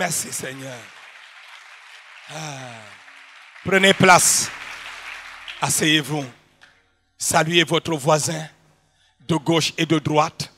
Merci Seigneur. Prenez place. Asseyez-vous. Saluez votre voisin de gauche et de droite.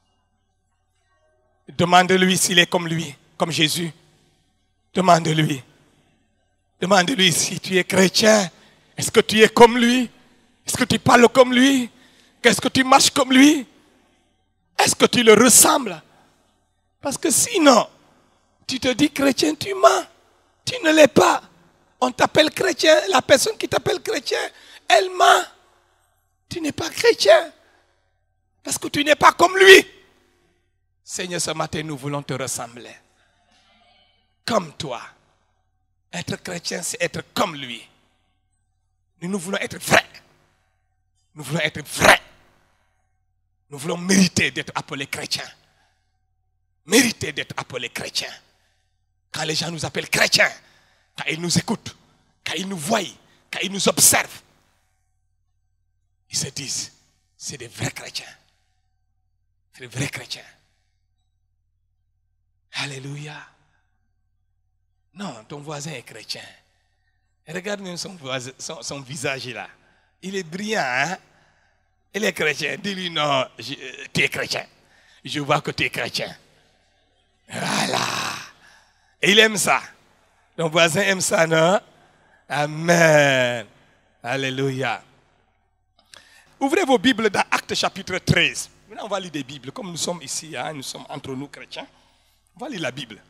Demandez-lui s'il est comme lui, comme Jésus. Demandez-lui. Demandez-lui si tu es chrétien. Est-ce que tu es comme lui? Est-ce que tu parles comme lui? Est-ce que tu marches comme lui? Est-ce que tu le ressembles? Parce que sinon, tu te dis chrétien, tu mens. Tu ne l'es pas. On t'appelle chrétien. La personne qui t'appelle chrétien, elle ment. Tu n'es pas chrétien. Parce que tu n'es pas comme lui. Seigneur, ce matin, nous voulons te ressembler. Comme toi. Être chrétien, c'est être comme lui. Nous voulons être vrais. Nous voulons être vrais. Nous voulons mériter d'être appelés chrétiens. Mériter d'être appelés chrétiens. Quand les gens nous appellent chrétiens, quand ils nous écoutent, quand ils nous voient, quand ils nous observent, ils se disent, c'est des vrais chrétiens. C'est des vrais chrétiens. Alléluia. Non, ton voisin est chrétien. Regarde même son visage là. Il est brillant, hein? Il est chrétien. Dis-lui non, tu es chrétien. Je vois que tu es chrétien. Voilà. Et il aime ça. Ton voisin aime ça, non? Amen. Alléluia. Ouvrez vos Bibles dans Actes chapitre 13. Maintenant, on va lire des Bibles. Comme nous sommes ici, hein, nous sommes entre nous chrétiens. On va lire la Bible.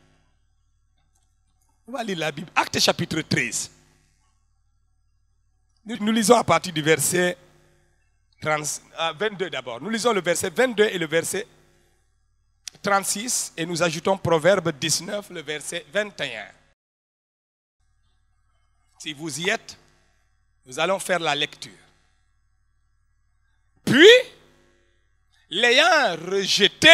On va lire la Bible. Actes chapitre 13. Nous lisons à partir du verset 22 d'abord. Nous lisons le verset 22 et le verset 36 et nous ajoutons Proverbe 19, le verset 21. Si vous y êtes, nous allons faire la lecture. Puis, l'ayant rejeté,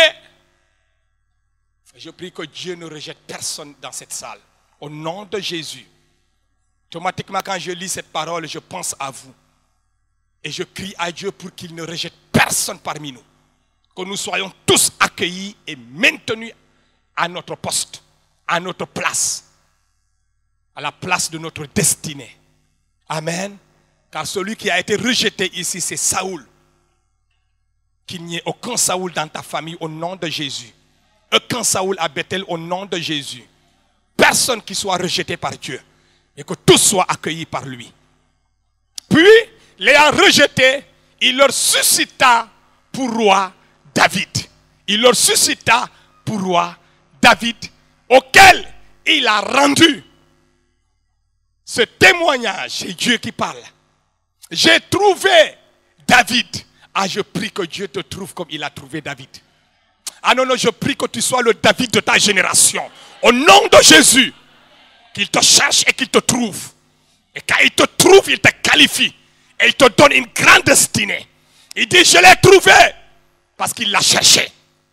je prie que Dieu ne rejette personne dans cette salle. Au nom de Jésus. Automatiquement, quand je lis cette parole, je pense à vous. Et je crie à Dieu pour qu'il ne rejette personne parmi nous. Que nous soyons tous accueillis et maintenus à notre poste, à notre place, à la place de notre destinée. Amen. Car celui qui a été rejeté ici, c'est Saoul. Qu'il n'y ait aucun Saoul dans ta famille au nom de Jésus. Aucun Saoul à Bethel au nom de Jésus. Personne qui soit rejeté par Dieu. Et que tous soient accueillis par lui. Puis, l'ayant rejeté, il leur suscita pour roi David. Il leur suscita pour roi David, auquel il a rendu ce témoignage. C'est Dieu qui parle. J'ai trouvé David. Ah, je prie que Dieu te trouve comme il a trouvé David. Ah non, non, je prie que tu sois le David de ta génération. Au nom de Jésus. Qu'il te cherche et qu'il te trouve. Et quand il te trouve, il te qualifie. Et il te donne une grande destinée. Il dit, je l'ai trouvé. Parce qu'il l'a cherché.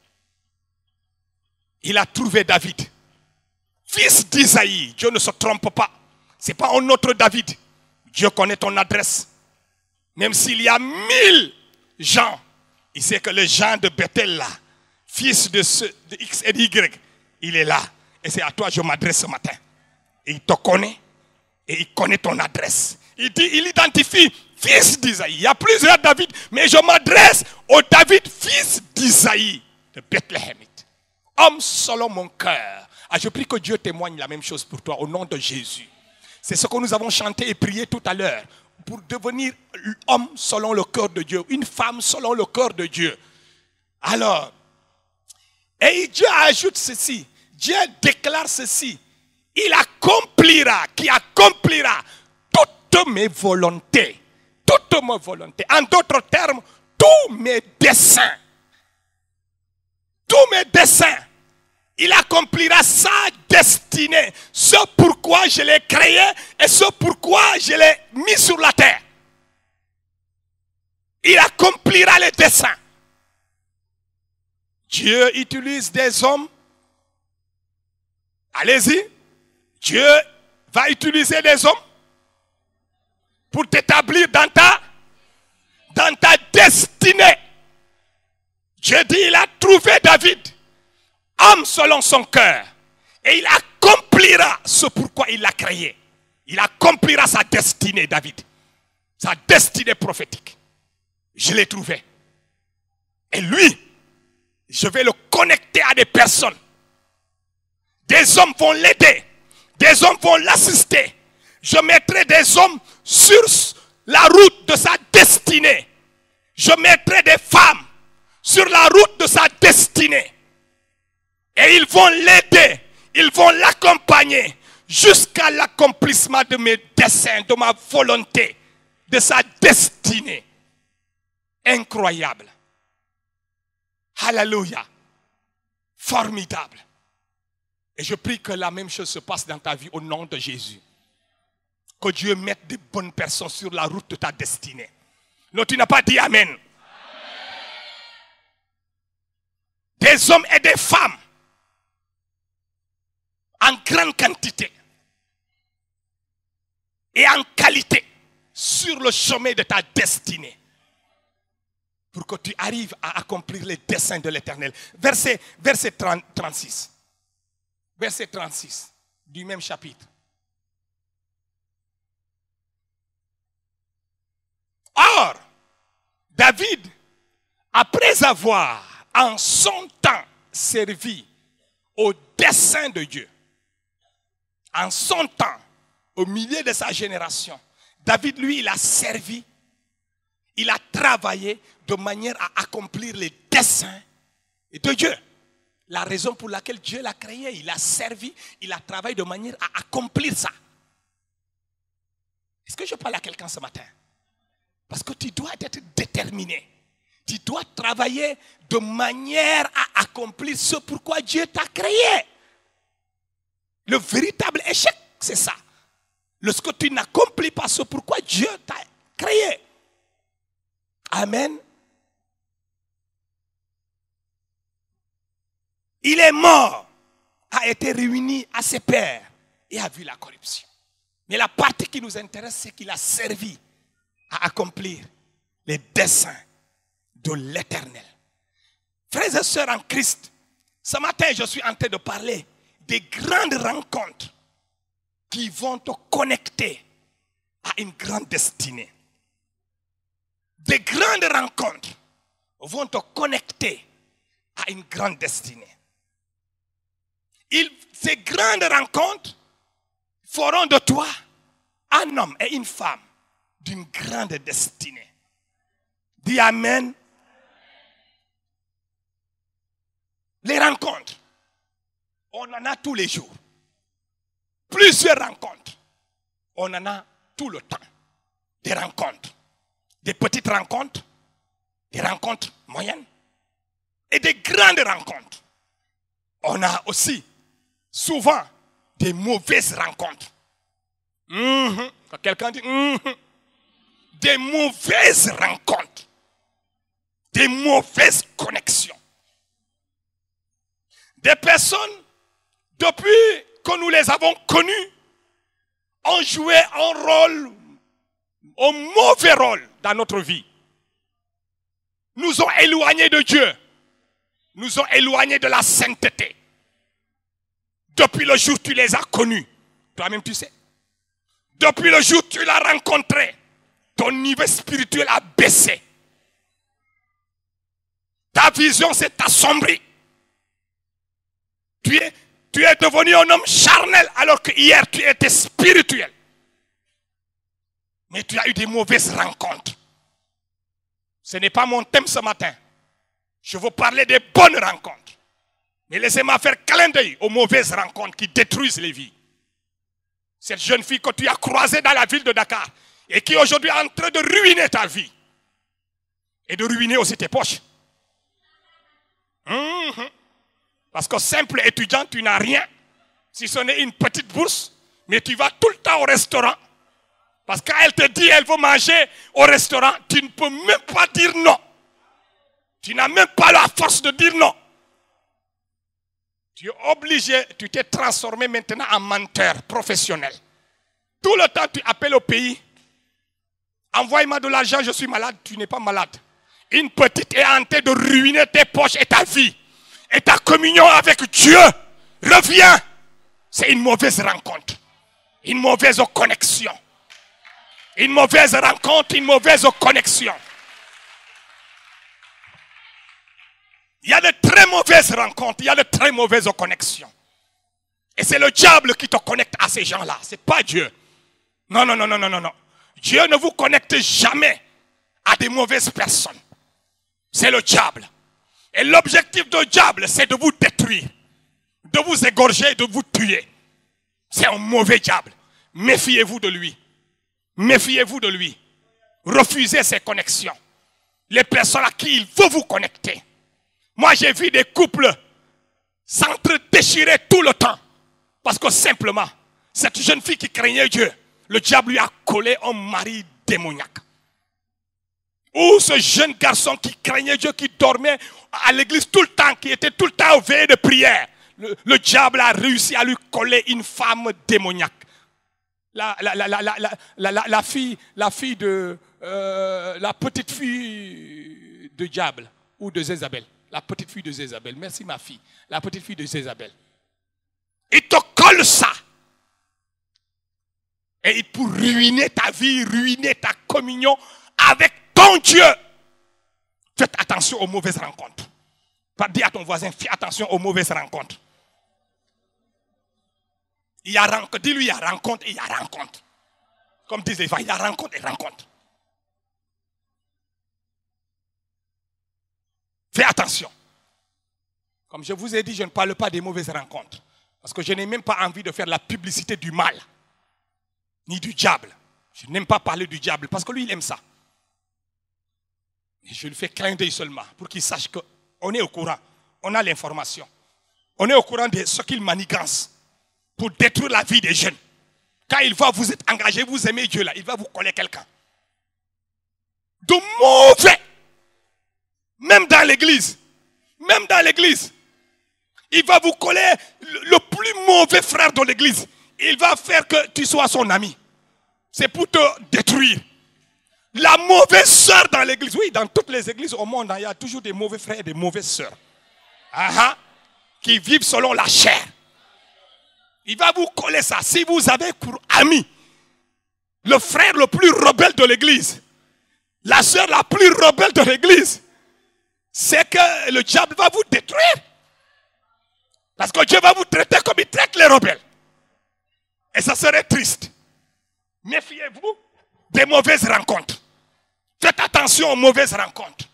Il a trouvé David. Fils d'Isaïe. Dieu ne se trompe pas. Ce n'est pas un autre David. Dieu connaît ton adresse. Même s'il y a 1000 gens. Il sait que le Jean de Bethel là. Fils de X et Y. Il est là. Et c'est à toi que je m'adresse ce matin. Et il te connaît. Et il connaît ton adresse. Il dit, il identifie fils d'Isaïe. Il y a plusieurs David. Mais je m'adresse au David, fils d'Isaïe. De Bethléemite. Homme selon mon cœur. Ah, je prie que Dieu témoigne la même chose pour toi. Au nom de Jésus. C'est ce que nous avons chanté et prié tout à l'heure. Pour devenir homme selon le cœur de Dieu. Une femme selon le cœur de Dieu. Alors. Et Dieu ajoute ceci. Dieu déclare ceci. Il accomplira, qui accomplira toutes mes volontés. Toutes mes volontés. En d'autres termes, tous mes desseins. Tous mes desseins. Il accomplira sa destinée. Ce pourquoi je l'ai créé et ce pourquoi je l'ai mis sur la terre. Il accomplira les desseins. Dieu utilise des hommes. Allez-y. Dieu va utiliser des hommes pour t'établir dans ta destinée. Dieu dit, il a trouvé David, homme selon son cœur, Et il accomplira ce pourquoi il l'a créé. Il accomplira sa destinée, David. Sa destinée prophétique. Je l'ai trouvé. Et lui, je vais le connecter à des personnes. Des hommes vont l'aider. Des hommes vont l'assister. Je mettrai des hommes sur la route de sa destinée. Je mettrai des femmes sur la route de sa destinée. Et ils vont l'aider. Ils vont l'accompagner jusqu'à l'accomplissement de mes desseins, de ma volonté, de sa destinée. Incroyable. Alléluia. Formidable. Et je prie que la même chose se passe dans ta vie au nom de Jésus. Que Dieu mette de bonnes personnes sur la route de ta destinée. Non, tu n'as pas dit Amen. Amen. Des hommes et des femmes en grande quantité et en qualité sur le chemin de ta destinée pour que tu arrives à accomplir les desseins de l'Éternel. Verset 36. Verset 36 du même chapitre. Or, David, après avoir en son temps servi au dessein de Dieu, en son temps, au milieu de sa génération, David, lui, il a servi, il a travaillé de manière à accomplir les desseins de Dieu. La raison pour laquelle Dieu l'a créé, il a servi, il a travaillé de manière à accomplir ça. Est-ce que je parle à quelqu'un ce matin? Parce que tu dois être déterminé. Tu dois travailler de manière à accomplir ce pourquoi Dieu t'a créé. Le véritable échec, c'est ça. Lorsque tu n'accomplis pas ce pourquoi Dieu t'a créé. Amen. Il est mort, a été réuni à ses pairs et a vu la corruption. Mais la partie qui nous intéresse, c'est qu'il a servi à accomplir les desseins de l'Éternel. Frères et sœurs en Christ, ce matin, je suis en train de parler des grandes rencontres qui vont te connecter à une grande destinée. Des grandes rencontres vont te connecter à une grande destinée. Ces grandes rencontres feront de toi un homme et une femme d'une grande destinée. Dis Amen. Les rencontres, on en a tous les jours. Plusieurs rencontres, on en a tout le temps. Des rencontres, des petites rencontres, des rencontres moyennes et des grandes rencontres. On a aussi souvent des mauvaises rencontres. Quand quelqu'un dit des mauvaises rencontres, des mauvaises connexions. Des personnes, depuis que nous les avons connues, ont joué un rôle, un mauvais rôle dans notre vie. Nous ont éloignés de Dieu. Nous ont éloignés de la sainteté. Depuis le jour où tu les as connus, toi-même tu sais. Depuis le jour où tu l'as rencontré, ton niveau spirituel a baissé. Ta vision s'est assombrie. Tu es devenu un homme charnel alors que hier tu étais spirituel. Mais tu as eu des mauvaises rencontres. Ce n'est pas mon thème ce matin. Je veux parler des bonnes rencontres. Mais laissez-moi faire clin d'œil aux mauvaises rencontres qui détruisent les vies. Cette jeune fille que tu as croisée dans la ville de Dakar et qui aujourd'hui est en train de ruiner ta vie. Et de ruiner aussi tes poches. Parce que simple étudiant, tu n'as rien. Si ce n'est une petite bourse, mais tu vas tout le temps au restaurant. Parce que quand elle te dit qu'elle veut manger au restaurant, tu ne peux même pas dire non. Tu n'as même pas la force de dire non. Tu es obligé, tu t'es transformé maintenant en menteur professionnel. Tout le temps, tu appelles au pays. Envoie-moi de l'argent, je suis malade. Tu n'es pas malade. Une petite est en train de ruiner tes poches et ta vie. Et ta communion avec Dieu. Reviens. C'est une mauvaise rencontre. Une mauvaise connexion. Une mauvaise rencontre, une mauvaise connexion. Il y a de très mauvaises rencontres, il y a de très mauvaises connexions. Et c'est le diable qui te connecte à ces gens-là. Ce n'est pas Dieu. Non, non, non, non, non, non, non. Dieu ne vous connecte jamais à des mauvaises personnes. C'est le diable. Et l'objectif du diable, c'est de vous détruire, de vous égorger, de vous tuer. C'est un mauvais diable. Méfiez-vous de lui. Méfiez-vous de lui. Refusez ses connexions. Les personnes à qui il veut vous connecter. Moi, j'ai vu des couples s'entre-déchirer tout le temps. Parce que simplement, cette jeune fille qui craignait Dieu, le diable lui a collé un mari démoniaque. Ou ce jeune garçon qui craignait Dieu, qui dormait à l'église tout le temps, qui était tout le temps au veillé de prière. Le diable a réussi à lui coller une femme démoniaque. La petite fille de diable ou de Jézabel. La petite fille de Jézabel. Merci ma fille. La petite fille de Jézabel. Il te colle ça. Et pour ruiner ta vie, ruiner ta communion avec ton Dieu. Faites attention aux mauvaises rencontres. Dis à ton voisin, fais attention aux mauvaises rencontres. Il y a rencontre, dis-lui il y a rencontre et il y a rencontre. Comme disent les gens, il y a rencontre et rencontre. Fais attention. Comme je vous ai dit, je ne parle pas des mauvaises rencontres. Parce que je n'ai même pas envie de faire la publicité du mal. Ni du diable. Je n'aime pas parler du diable parce que lui, il aime ça. Et je lui fais clin d'œil seulement pour qu'il sache qu'on est au courant. On a l'information. On est au courant de ce qu'il manigance pour détruire la vie des jeunes. Quand il voit vous êtes engagé, vous aimez Dieu là, il va vous coller quelqu'un. De mauvais. Même dans l'église. Même dans l'église. Il va vous coller le plus mauvais frère de l'église. Il va faire que tu sois son ami. C'est pour te détruire. La mauvaise sœur dans l'église. Oui, dans toutes les églises au monde, il y a toujours des mauvais frères et des mauvaises sœurs. Qui vivent selon la chair. Il va vous coller ça. Si vous avez pour ami le frère le plus rebelle de l'église, la sœur la plus rebelle de l'église, c'est que le diable va vous détruire. Parce que Dieu va vous traiter comme il traite les rebelles. Et ça serait triste. Méfiez-vous des mauvaises rencontres. Faites attention aux mauvaises rencontres.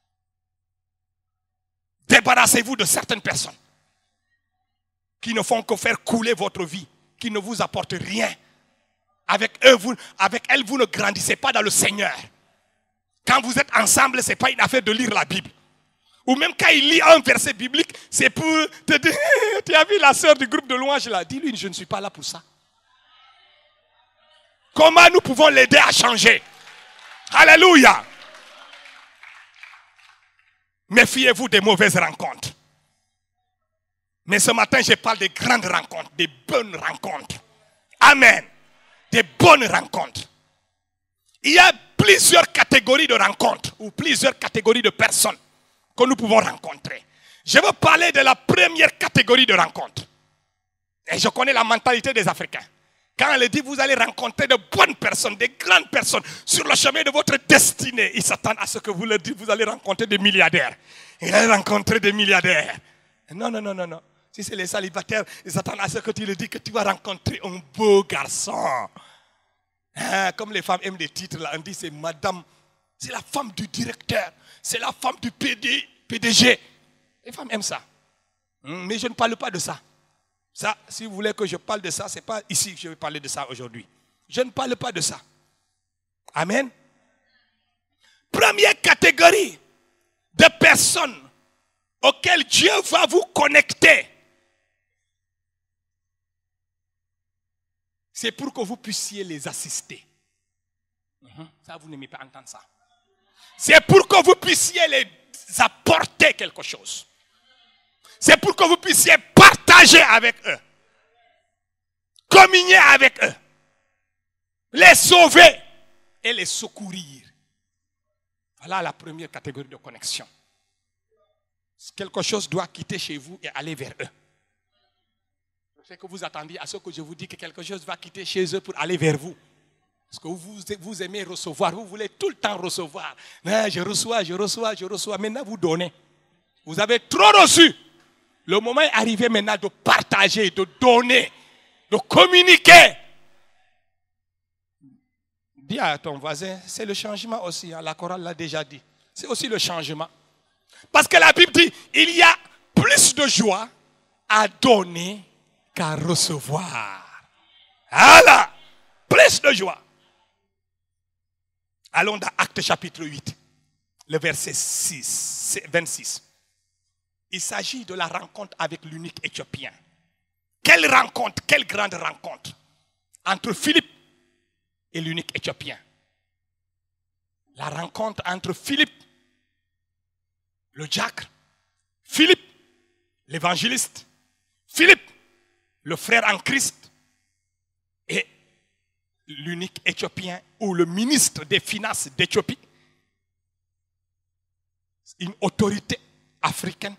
Débarrassez-vous de certaines personnes qui ne font que faire couler votre vie, qui ne vous apportent rien. Avec elles, vous ne grandissez pas dans le Seigneur. Quand vous êtes ensemble, ce n'est pas une affaire de lire la Bible. Ou même quand il lit un verset biblique, c'est pour te dire, tu as vu la sœur du groupe de louange là, dis-lui, je ne suis pas là pour ça. Comment nous pouvons l'aider à changer? Alléluia. Méfiez-vous des mauvaises rencontres. Mais ce matin, je parle des grandes rencontres, des bonnes rencontres. Amen. Des bonnes rencontres. Il y a plusieurs catégories de rencontres ou plusieurs catégories de personnes que nous pouvons rencontrer. Je veux parler de la première catégorie de rencontres. Et je connais la mentalité des Africains. Quand elle dit vous allez rencontrer de bonnes personnes, des grandes personnes sur le chemin de votre destinée, ils s'attendent à ce que vous leur dites vous allez rencontrer des milliardaires. Ils allez rencontrer des milliardaires. Non, non, non, non, non. Si c'est les célibataires, ils s'attendent à ce que tu leur dis que tu vas rencontrer un beau garçon. Comme les femmes aiment les titres, là, on dit c'est madame, c'est la femme du directeur, c'est la femme du PDG. Les femmes aiment ça. Mais je ne parle pas de ça. Ça, si vous voulez que je parle de ça, ce n'est pas ici que je vais parler de ça aujourd'hui. Je ne parle pas de ça. Amen. Première catégorie de personnes auxquelles Dieu va vous connecter. C'est pour que vous puissiez les assister. Ça, vous n'aimez pas entendre ça. C'est pour que vous puissiez les apporter quelque chose. C'est pour que vous puissiez partager avec eux. Communier avec eux. Les sauver et les secourir. Voilà la première catégorie de connexion. Quelque chose doit quitter chez vous et aller vers eux. C'est que vous attendiez à ce que je vous dise que quelque chose va quitter chez eux pour aller vers vous. Parce que vous aimez recevoir, vous voulez tout le temps recevoir. Non, je reçois. Maintenant, vous donnez. Vous avez trop reçu. Le moment est arrivé maintenant de partager, de donner, de communiquer. Dis à ton voisin, c'est le changement aussi. Hein, la chorale l'a déjà dit. C'est aussi le changement. Parce que la Bible dit, il y a plus de joie à donner qu'à recevoir. Voilà, plus de joie. Allons dans Actes chapitre 8, le verset 26. Il s'agit de la rencontre avec l'eunuque éthiopien. Quelle rencontre, quelle grande rencontre entre Philippe et l'eunuque éthiopien. La rencontre entre Philippe, le diacre, Philippe, l'évangéliste, Philippe, le frère en Christ, et l'eunuque éthiopien ou le ministre des Finances d'Éthiopie, une autorité africaine.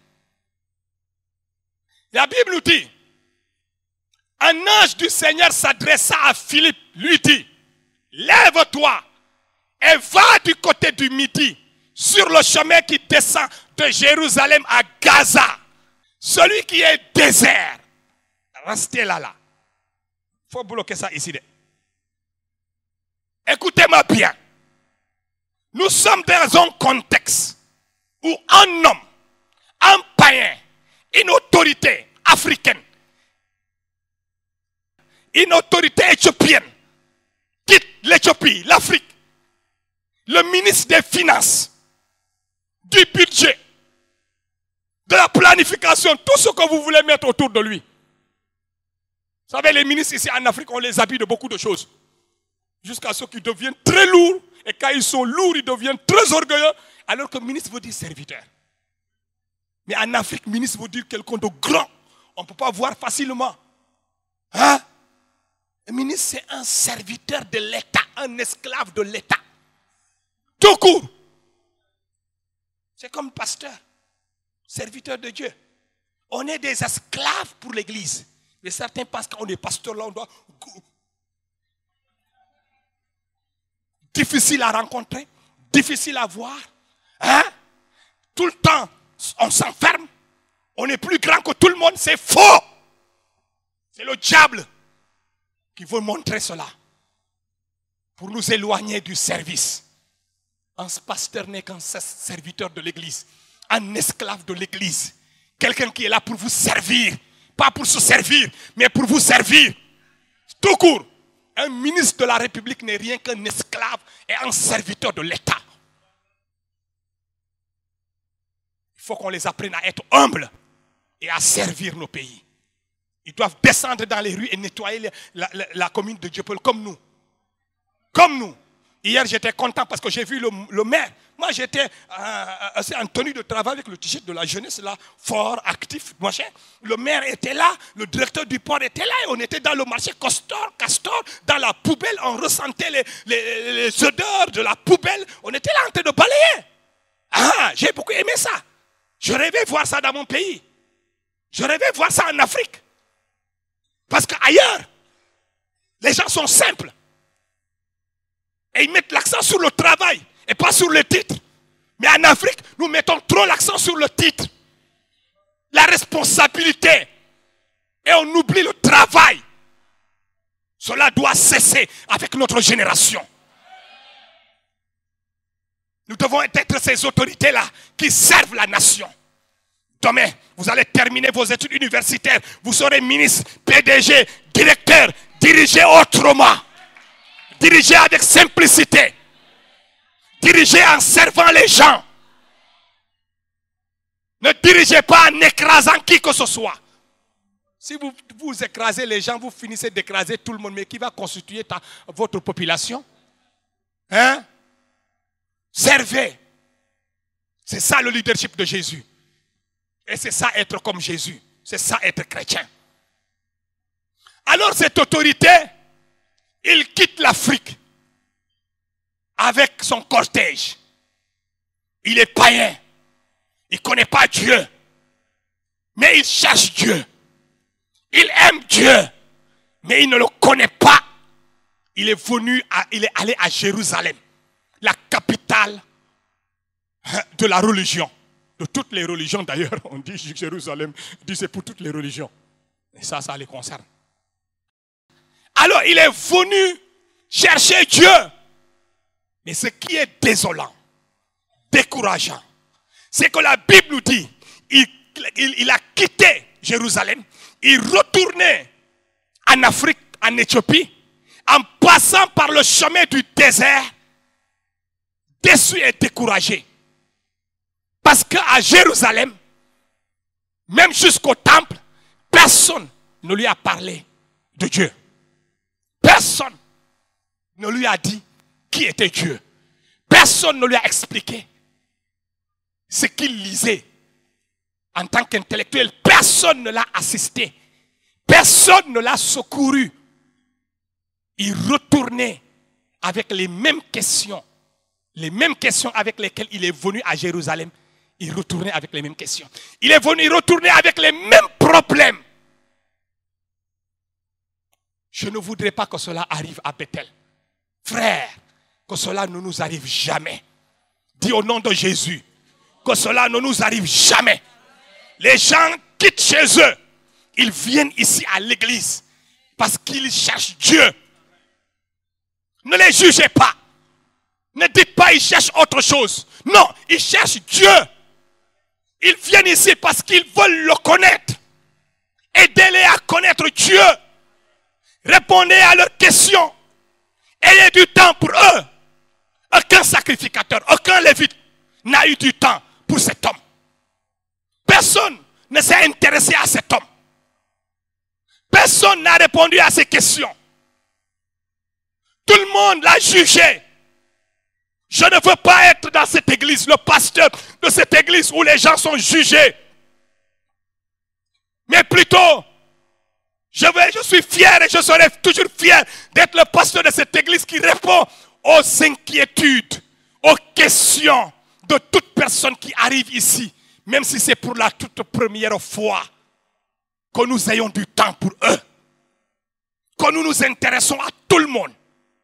La Bible nous dit, un ange du Seigneur s'adressa à Philippe, lui dit, lève-toi et va du côté du midi sur le chemin qui descend de Jérusalem à Gaza. Celui qui est désert. Restez là. Il faut bloquer ça ici. Écoutez-moi bien. Nous sommes dans un contexte où un homme, un païen, une autorité africaine, une autorité éthiopienne, quitte l'Éthiopie, l'Afrique, le ministre des Finances, du budget, de la planification, tout ce que vous voulez mettre autour de lui. Vous savez, les ministres ici en Afrique, on les habille de beaucoup de choses. Jusqu'à ce qu'ils deviennent très lourds. Et quand ils sont lourds, ils deviennent très orgueilleux. Alors que ministre veut dire serviteur. Mais en Afrique, ministre veut dire quelqu'un de grand. On ne peut pas voir facilement. Hein? Le ministre, c'est un serviteur de l'État, un esclave de l'État. Tout court. C'est comme pasteur, serviteur de Dieu. On est des esclaves pour l'Église. Mais certains pensent qu'on est pasteur là, on doit... Difficile à rencontrer, difficile à voir. Hein? Tout le temps, on s'enferme. On est plus grand que tout le monde, c'est faux. C'est le diable qui veut montrer cela. Pour nous éloigner du service. Un pasteur n'est qu'un serviteur de l'Église. Un esclave de l'Église. Quelqu'un qui est là pour vous servir. Pas pour se servir, mais pour vous servir. Tout court. Un ministre de la République n'est rien qu'un esclave et un serviteur de l'État. Il faut qu'on les apprenne à être humbles et à servir nos pays. Ils doivent descendre dans les rues et nettoyer la commune de Dieuppeul comme nous. Comme nous. Hier, j'étais content parce que j'ai vu le maire. Moi, j'étais en tenue de travail avec le t-shirt de la jeunesse, là, fort, actif, machin. Le maire était là, le directeur du port était là, et on était dans le marché Castor, dans la poubelle, on ressentait les odeurs de la poubelle. On était là en train de balayer. Ah, j'ai beaucoup aimé ça. Je rêvais voir ça dans mon pays. Je rêvais voir ça en Afrique. Parce qu'ailleurs, les gens sont simples. Et ils mettent l'accent sur le travail et pas sur le titre. Mais en Afrique, nous mettons trop l'accent sur le titre. La responsabilité. Et on oublie le travail. Cela doit cesser avec notre génération. Nous devons être ces autorités-là qui servent la nation. Demain, vous allez terminer vos études universitaires. Vous serez ministre, PDG, directeur. Dirigez autrement. Dirigez avec simplicité. Dirigez en servant les gens. Ne dirigez pas en écrasant qui que ce soit. Si vous écrasez les gens, vous finissez d'écraser tout le monde. Mais qui va constituer votre population? Hein? Servez. C'est ça le leadership de Jésus. Et c'est ça être comme Jésus. C'est ça être chrétien. Alors cette autorité, il quitte l'Afrique avec son cortège. Il est païen. Il ne connaît pas Dieu. Mais il cherche Dieu. Il aime Dieu, mais il ne le connaît pas. Il est allé à Jérusalem, la capitale de la religion. De toutes les religions d'ailleurs. On dit Jérusalem, on dit c'est pour toutes les religions. Et ça les concerne. Alors il est venu chercher Dieu. Mais ce qui est désolant, décourageant, c'est que la Bible nous dit, il a quitté Jérusalem, il retournait en Afrique, en Éthiopie, en passant par le chemin du désert, déçu et découragé. Parce qu'à Jérusalem, même jusqu'au temple, personne ne lui a parlé de Dieu. Personne ne lui a dit qui était Dieu. Personne ne lui a expliqué ce qu'il lisait en tant qu'intellectuel. Personne ne l'a assisté. Personne ne l'a secouru. Il retournait avec les mêmes questions avec lesquelles il est venu à Jérusalem. Il retournait avec les mêmes questions. Il est venu retourner avec les mêmes problèmes. Je ne voudrais pas que cela arrive à Bethel. Frère, que cela ne nous arrive jamais. Dis au nom de Jésus, que cela ne nous arrive jamais. Les gens quittent chez eux. Ils viennent ici à l'église parce qu'ils cherchent Dieu. Ne les jugez pas. Ne dites pas qu'ils cherchent autre chose. Non, ils cherchent Dieu. Ils viennent ici parce qu'ils veulent le connaître. Aidez-les à connaître Dieu. Répondez à leurs questions. Ayez du temps pour eux. Aucun sacrificateur, aucun lévite n'a eu du temps pour cet homme. Personne ne s'est intéressé à cet homme. Personne n'a répondu à ses questions. Tout le monde l'a jugé. Je ne veux pas être dans cette église, le pasteur de cette église où les gens sont jugés. Mais plutôt, je suis fier et je serai toujours fier d'être le pasteur de cette église qui répond aux inquiétudes, aux questions de toute personne qui arrive ici. Même si c'est pour la toute première fois que nous ayons du temps pour eux. Que nous nous intéressons à tout le monde.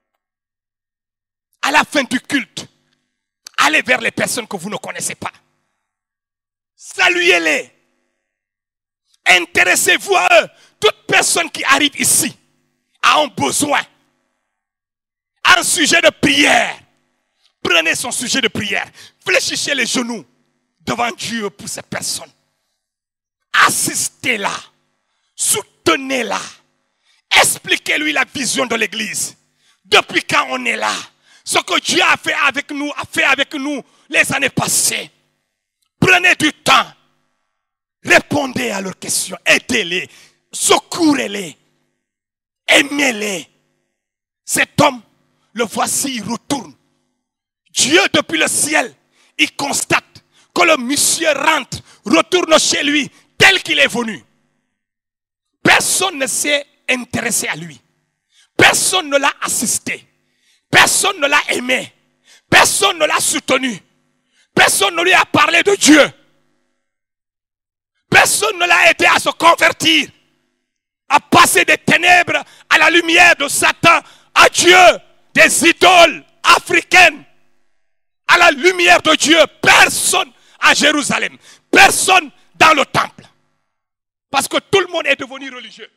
À la fin du culte, allez vers les personnes que vous ne connaissez pas. Saluez-les. Intéressez-vous à eux. Toute personne qui arrive ici a un besoin, a un sujet de prière. Prenez son sujet de prière. Fléchissez les genoux devant Dieu pour cette personne. Assistez-la. Soutenez-la. Expliquez-lui la vision de l'église. Depuis quand on est là. Ce que Dieu a fait avec nous les années passées. Prenez du temps. Répondez à leurs questions. Aidez-les. Secourez-les. Aimez-les. Cet homme, le voici, il retourne. Dieu, depuis le ciel, il constate que le monsieur rentre, retourne chez lui, tel qu'il est venu. Personne ne s'est intéressé à lui. Personne ne l'a assisté. Personne ne l'a aimé. Personne ne l'a soutenu. Personne ne lui a parlé de Dieu. Personne ne l'a aidé à se convertir, à passer des ténèbres à la lumière de Satan, à Dieu, des idoles africaines, à la lumière de Dieu. Personne à Jérusalem, personne dans le temple. Parce que tout le monde est devenu religieux.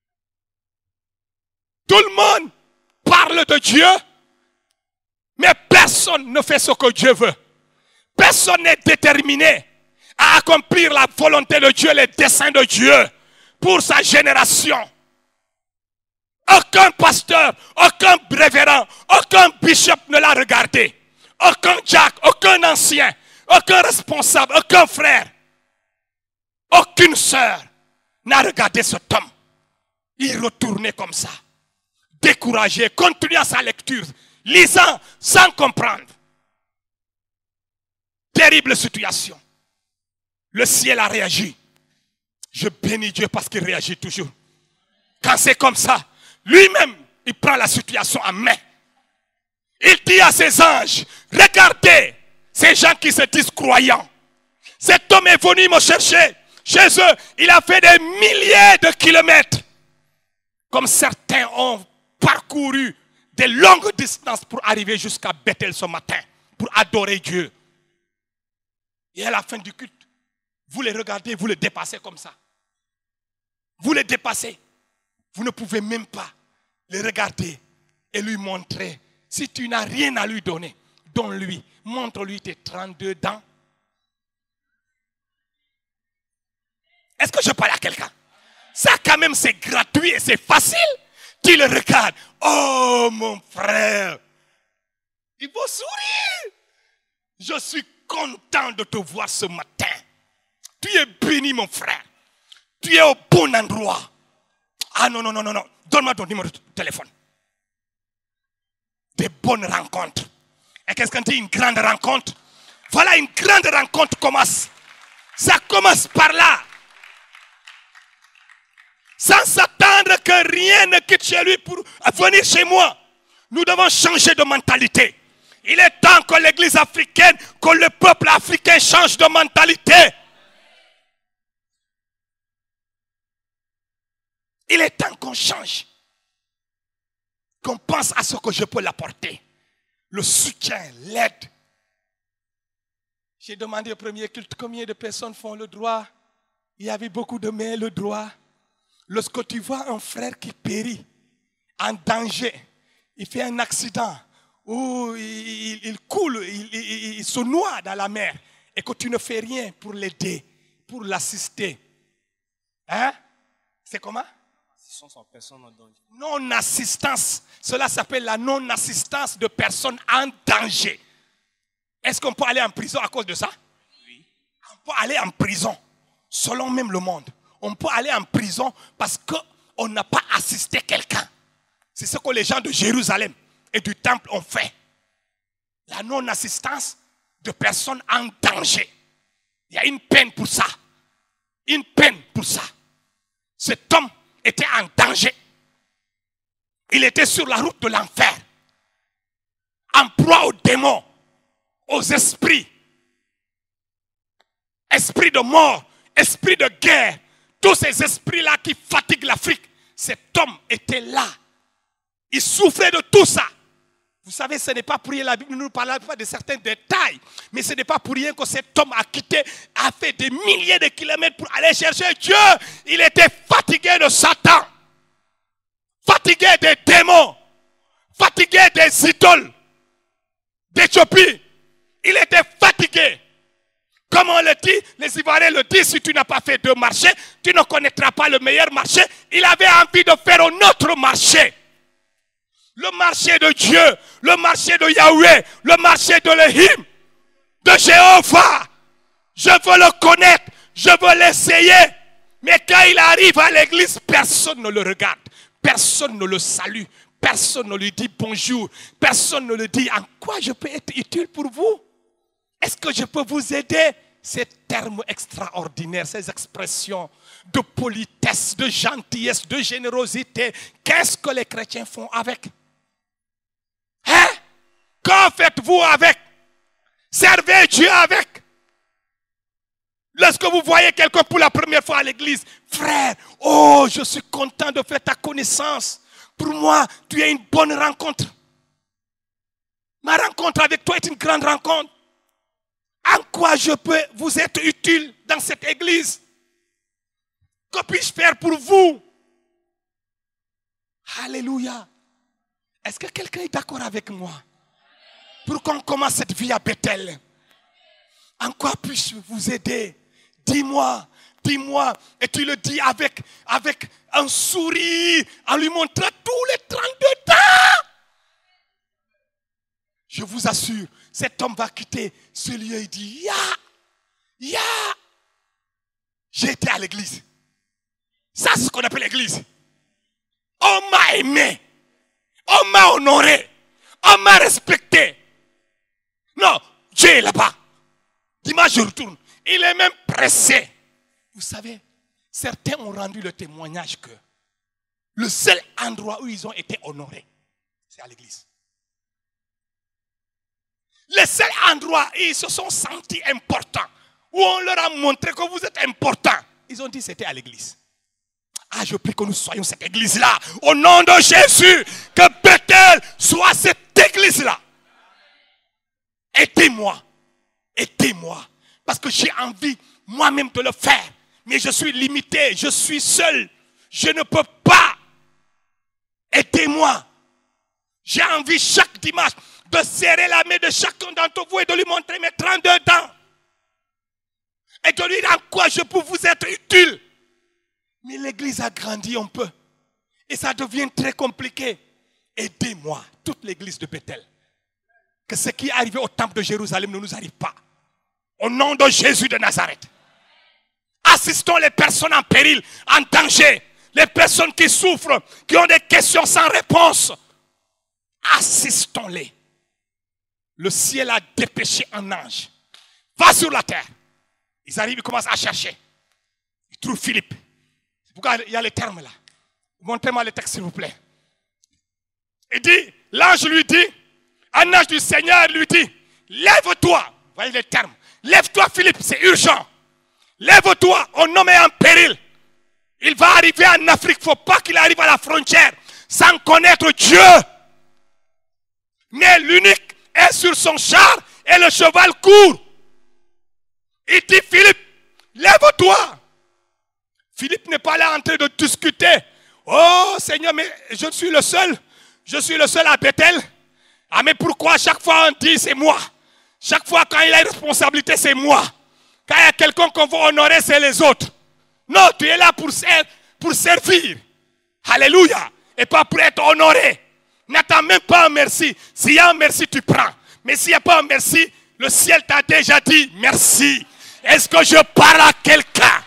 Tout le monde parle de Dieu, mais personne ne fait ce que Dieu veut. Personne n'est déterminé à accomplir la volonté de Dieu, les desseins de Dieu pour sa génération. Aucun pasteur, aucun révérend, aucun bishop ne l'a regardé. Aucun Jack, aucun ancien, aucun responsable, aucun frère, aucune sœur n'a regardé cet homme. Il retournait comme ça, découragé, continuant sa lecture, lisant sans comprendre. Terrible situation. Le ciel a réagi. Je bénis Dieu parce qu'il réagit toujours. Quand c'est comme ça, lui-même, il prend la situation en main. Il dit à ses anges, regardez ces gens qui se disent croyants. Cet homme est venu me chercher. chez eux. Il a fait des milliers de kilomètres. Comme certains ont parcouru des longues distances pour arriver jusqu'à Bethel ce matin, pour adorer Dieu. Et à la fin du culte, vous les regardez, vous les dépassez comme ça. Vous les dépassez. Vous ne pouvez même pas les regarder et lui montrer. Si tu n'as rien à lui donner, donne-lui. Montre-lui tes 32 dents. Est-ce que je parle à quelqu'un? Ça quand même c'est gratuit et c'est facile. Tu le regardes. Oh mon frère. Il faut sourire. Je suis content de te voir ce matin. Tu es béni mon frère. Tu es au bon endroit. Ah non. Donne-moi ton numéro de téléphone. Des bonnes rencontres. Et qu'est-ce qu'on dit? Une grande rencontre. Voilà, une grande rencontre commence. Ça commence par là. Sans s'attendre que rien ne quitte chez lui pour venir chez moi. Nous devons changer de mentalité. Il est temps que l'église africaine, que le peuple africain change de mentalité. Il est temps qu'on change. Qu'on pense à ce que je peux l'apporter. Le soutien, l'aide. J'ai demandé au premier culte combien de personnes font le droit. Il y avait beaucoup de mains, le droit. Lorsque tu vois un frère qui périt, en danger, il fait un accident, ou il coule, il se noie dans la mer, et que tu ne fais rien pour l'aider, pour l'assister. Hein? C'est comment? Non-assistance. Cela s'appelle la non-assistance de personnes en danger. Est-ce qu'on peut aller en prison à cause de ça? Oui. On peut aller en prison, selon même le monde. On peut aller en prison parce qu'on n'a pas assisté quelqu'un. C'est ce que les gens de Jérusalem et du temple ont fait. La non-assistance de personnes en danger. Il y a une peine pour ça. Une peine pour ça. Cet homme était en danger. Il était sur la route de l'enfer. En proie aux démons, aux esprits. Esprit de mort, esprit de guerre. Tous ces esprits-là qui fatiguent l'Afrique. Cet homme était là. Il souffrait de tout ça. Vous savez, ce n'est pas pour rien, la Bible ne nous parle pas de certains détails. Mais ce n'est pas pour rien que cet homme a quitté, a fait des milliers de kilomètres pour aller chercher Dieu. Il était fatigué de Satan. Fatigué des démons. Fatigué des idoles d'Éthiopie. Il était fatigué. Comme on le dit, les Ivoiriens le disent, si tu n'as pas fait deux marchés, tu ne connaîtras pas le meilleur marché. Il avait envie de faire un autre marché. Le marché de Dieu, le marché de Yahweh, le marché de l'Élohim, de Jéhovah. Je veux le connaître, je veux l'essayer. Mais quand il arrive à l'église, personne ne le regarde. Personne ne le salue. Personne ne lui dit bonjour. Personne ne lui dit en quoi je peux être utile pour vous. Est-ce que je peux vous aider? Ces termes extraordinaires, ces expressions de politesse, de gentillesse, de générosité, qu'est-ce que les chrétiens font avec? Hein? Qu'en faites-vous avec? Servez Dieu avec. Lorsque vous voyez quelqu'un pour la première fois à l'église, frère, oh, je suis content de faire ta connaissance. Pour moi, tu es une bonne rencontre. Ma rencontre avec toi est une grande rencontre. En quoi je peux vous être utile dans cette église? Que puis-je faire pour vous? Alléluia. Est-ce que quelqu'un est d'accord avec moi? Pour qu'on commence cette vie à Bethel. En quoi puis-je vous aider? Dis-moi, dis-moi. Et tu le dis avec un sourire, en lui montrant tous les 32 temps. Je vous assure, cet homme va quitter ce lieu et dit, Ya, j'ai été à l'église. Ça, c'est ce qu'on appelle l'église. On m'a aimé. On m'a honoré. On m'a respecté. Non, Dieu est là-bas. Dimanche, je retourne. Il est même pressé. Vous savez, certains ont rendu le témoignage que le seul endroit où ils ont été honorés, c'est à l'église. Le seul endroit où ils se sont sentis importants, où on leur a montré que vous êtes importants, Ils ont dit c'était à l'église. Ah, je prie que nous soyons cette église-là. Au nom de Jésus, que Bethel soit cette église-là. Aidez-moi. Aidez-moi. Parce que j'ai envie moi-même de le faire. Mais je suis limité, je suis seul. Je ne peux pas. Aidez-moi. J'ai envie chaque dimanche de serrer la main de chacun d'entre vous et de lui montrer mes 32 dents. Et de lui dire en quoi je peux vous être utile. Mais l'église a grandi un peu. Et ça devient très compliqué. Aidez-moi, toute l'église de Bethel. Que ce qui est arrivé au temple de Jérusalem ne nous arrive pas. Au nom de Jésus de Nazareth. Assistons les personnes en péril, en danger. Les personnes qui souffrent, qui ont des questions sans réponse. Assistons-les. Le ciel a dépêché un ange. Va sur la terre. Ils arrivent, ils commencent à chercher. Ils trouvent Philippe. C'est pourquoi il y a les termes là. Montrez-moi les textes s'il vous plaît. Il dit, l'ange lui dit, un ange du Seigneur lui dit, lève-toi. Voyez les termes. Lève-toi Philippe, c'est urgent. Lève-toi, on homme est en péril. Il va arriver en Afrique, il ne faut pas qu'il arrive à la frontière sans connaître Dieu. Mais l'unique est sur son char et le cheval court. Il dit Philippe, lève-toi. Philippe n'est pas là en train de discuter. Oh Seigneur, mais je suis le seul. Je suis le seul à Bethel. Ah mais pourquoi chaque fois on dit c'est moi? Chaque fois quand il a une responsabilité c'est moi. Quand il y a quelqu'un qu'on veut honorer c'est les autres. Non, tu es là pour servir. Alléluia. Et pas pour être honoré. N'attends même pas un merci. S'il y a un merci, tu prends. Mais s'il n'y a pas un merci, le ciel t'a déjà dit merci. Est-ce que je parle à quelqu'un?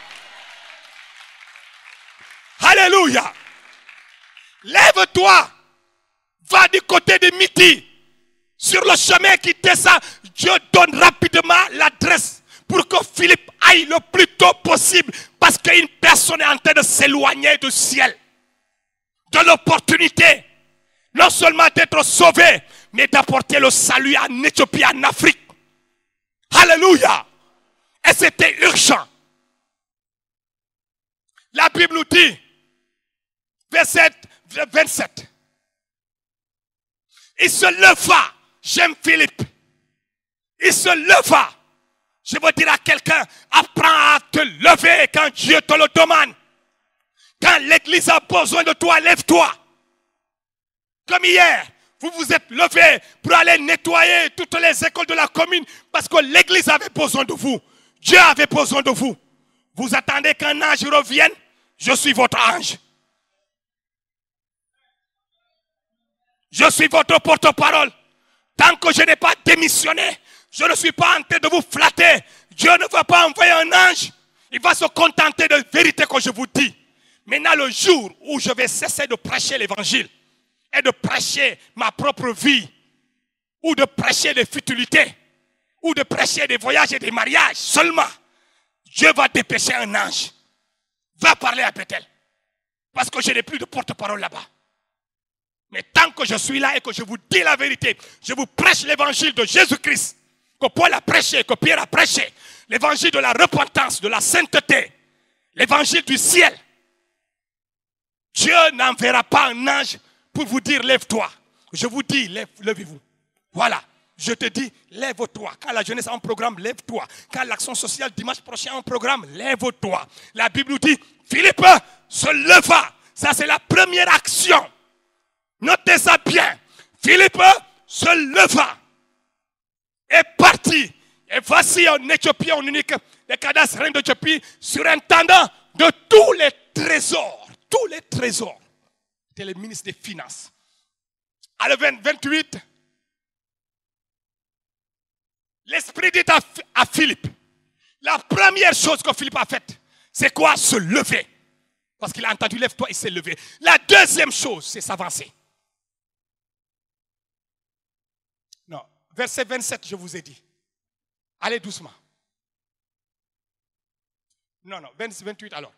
Alléluia. Lève-toi. Va du côté de Midi. Sur le chemin qui descend, Dieu donne rapidement l'adresse pour que Philippe aille le plus tôt possible. Parce qu'une personne est en train de s'éloigner du ciel. De l'opportunité. Non seulement d'être sauvé, mais d'apporter le salut en Éthiopie, en Afrique. Alléluia. Et c'était urgent. La Bible nous dit, verset 27. Il se leva. J'aime Philippe. Il se leva. Je veux dire à quelqu'un, apprends à te lever quand Dieu te le demande. Quand l'église a besoin de toi, lève-toi. Comme hier, vous vous êtes levé pour aller nettoyer toutes les écoles de la commune parce que l'église avait besoin de vous. Dieu avait besoin de vous. Vous attendez qu'un ange revienne? Je suis votre ange. Je suis votre porte-parole. Tant que je n'ai pas démissionné, je ne suis pas en train de vous flatter. Dieu ne va pas envoyer un ange. Il va se contenter de la vérité que je vous dis. Maintenant, le jour où je vais cesser de prêcher l'évangile et de prêcher ma propre vie, ou de prêcher des futilités, ou de prêcher des voyages et des mariages seulement, Dieu va dépêcher un ange. Va parler à Bethel. Parce que je n'ai plus de porte-parole là-bas. Mais tant que je suis là et que je vous dis la vérité, je vous prêche l'évangile de Jésus-Christ, que Paul a prêché, que Pierre a prêché, l'évangile de la repentance, de la sainteté, l'évangile du ciel. Dieu n'enverra pas un ange pour vous dire lève-toi. Je vous dis levez-vous. Voilà. Je te dis lève-toi. Quand la jeunesse a un programme, lève-toi. Quand l'action sociale dimanche prochain a un programme, lève-toi. La Bible nous dit Philippe se leva. Ça c'est la première action. Notez ça bien. Philippe se leva. Est parti. Et voici en Éthiopie, en unique, les cadastres reine d'Éthiopie, surintendant de tous les trésors. Tous les trésors. C'était le ministre des Finances. À le 28, l'Esprit dit à Philippe, la première chose que Philippe a faite, c'est quoi? Se lever. Parce qu'il a entendu lève-toi, il s'est levé. La deuxième chose, c'est s'avancer. Non, verset 27, je vous ai dit. Allez doucement. Non, 28 alors.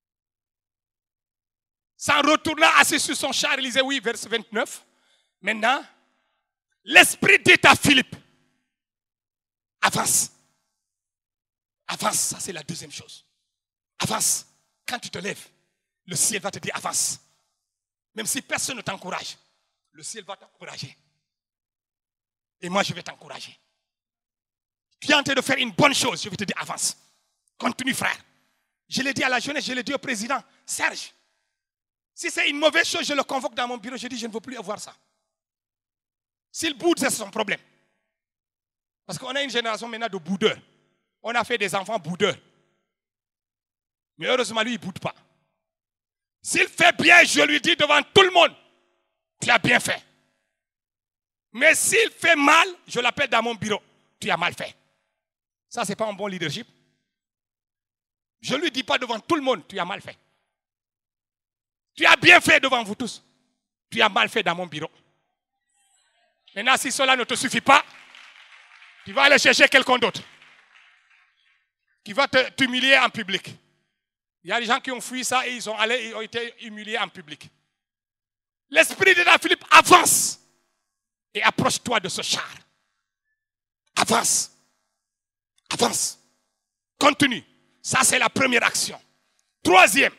S'en retournant assis sur son char, il disait oui, verset 29. Maintenant, l'Esprit dit à Philippe, avance. Avance, ça c'est la deuxième chose. Avance. Quand tu te lèves, le ciel va te dire avance. Même si personne ne t'encourage, le ciel va t'encourager. Et moi, je vais t'encourager. Tu es en train de faire une bonne chose, je vais te dire avance. Continue, frère. Je l'ai dit à la jeunesse, je l'ai dit au président, Serge. Si c'est une mauvaise chose, je le convoque dans mon bureau, je dis je ne veux plus avoir ça. S'il boude, c'est son problème. Parce qu'on a une génération maintenant de boudeurs. On a fait des enfants boudeurs. Mais heureusement, lui, il ne boude pas. S'il fait bien, je lui dis devant tout le monde, tu as bien fait. Mais s'il fait mal, je l'appelle dans mon bureau, tu as mal fait. Ça, ce n'est pas un bon leadership. Je ne lui dis pas devant tout le monde, tu as mal fait. Tu as bien fait devant vous tous. Tu as mal fait dans mon bureau. Maintenant, si cela ne te suffit pas, tu vas aller chercher quelqu'un d'autre qui va t'humilier en public. Il y a des gens qui ont fui ça et ils ont été humiliés en public. L'esprit de Philippe avance et approche-toi de ce char. Avance. Avance. Continue. Ça, c'est la première action. Troisième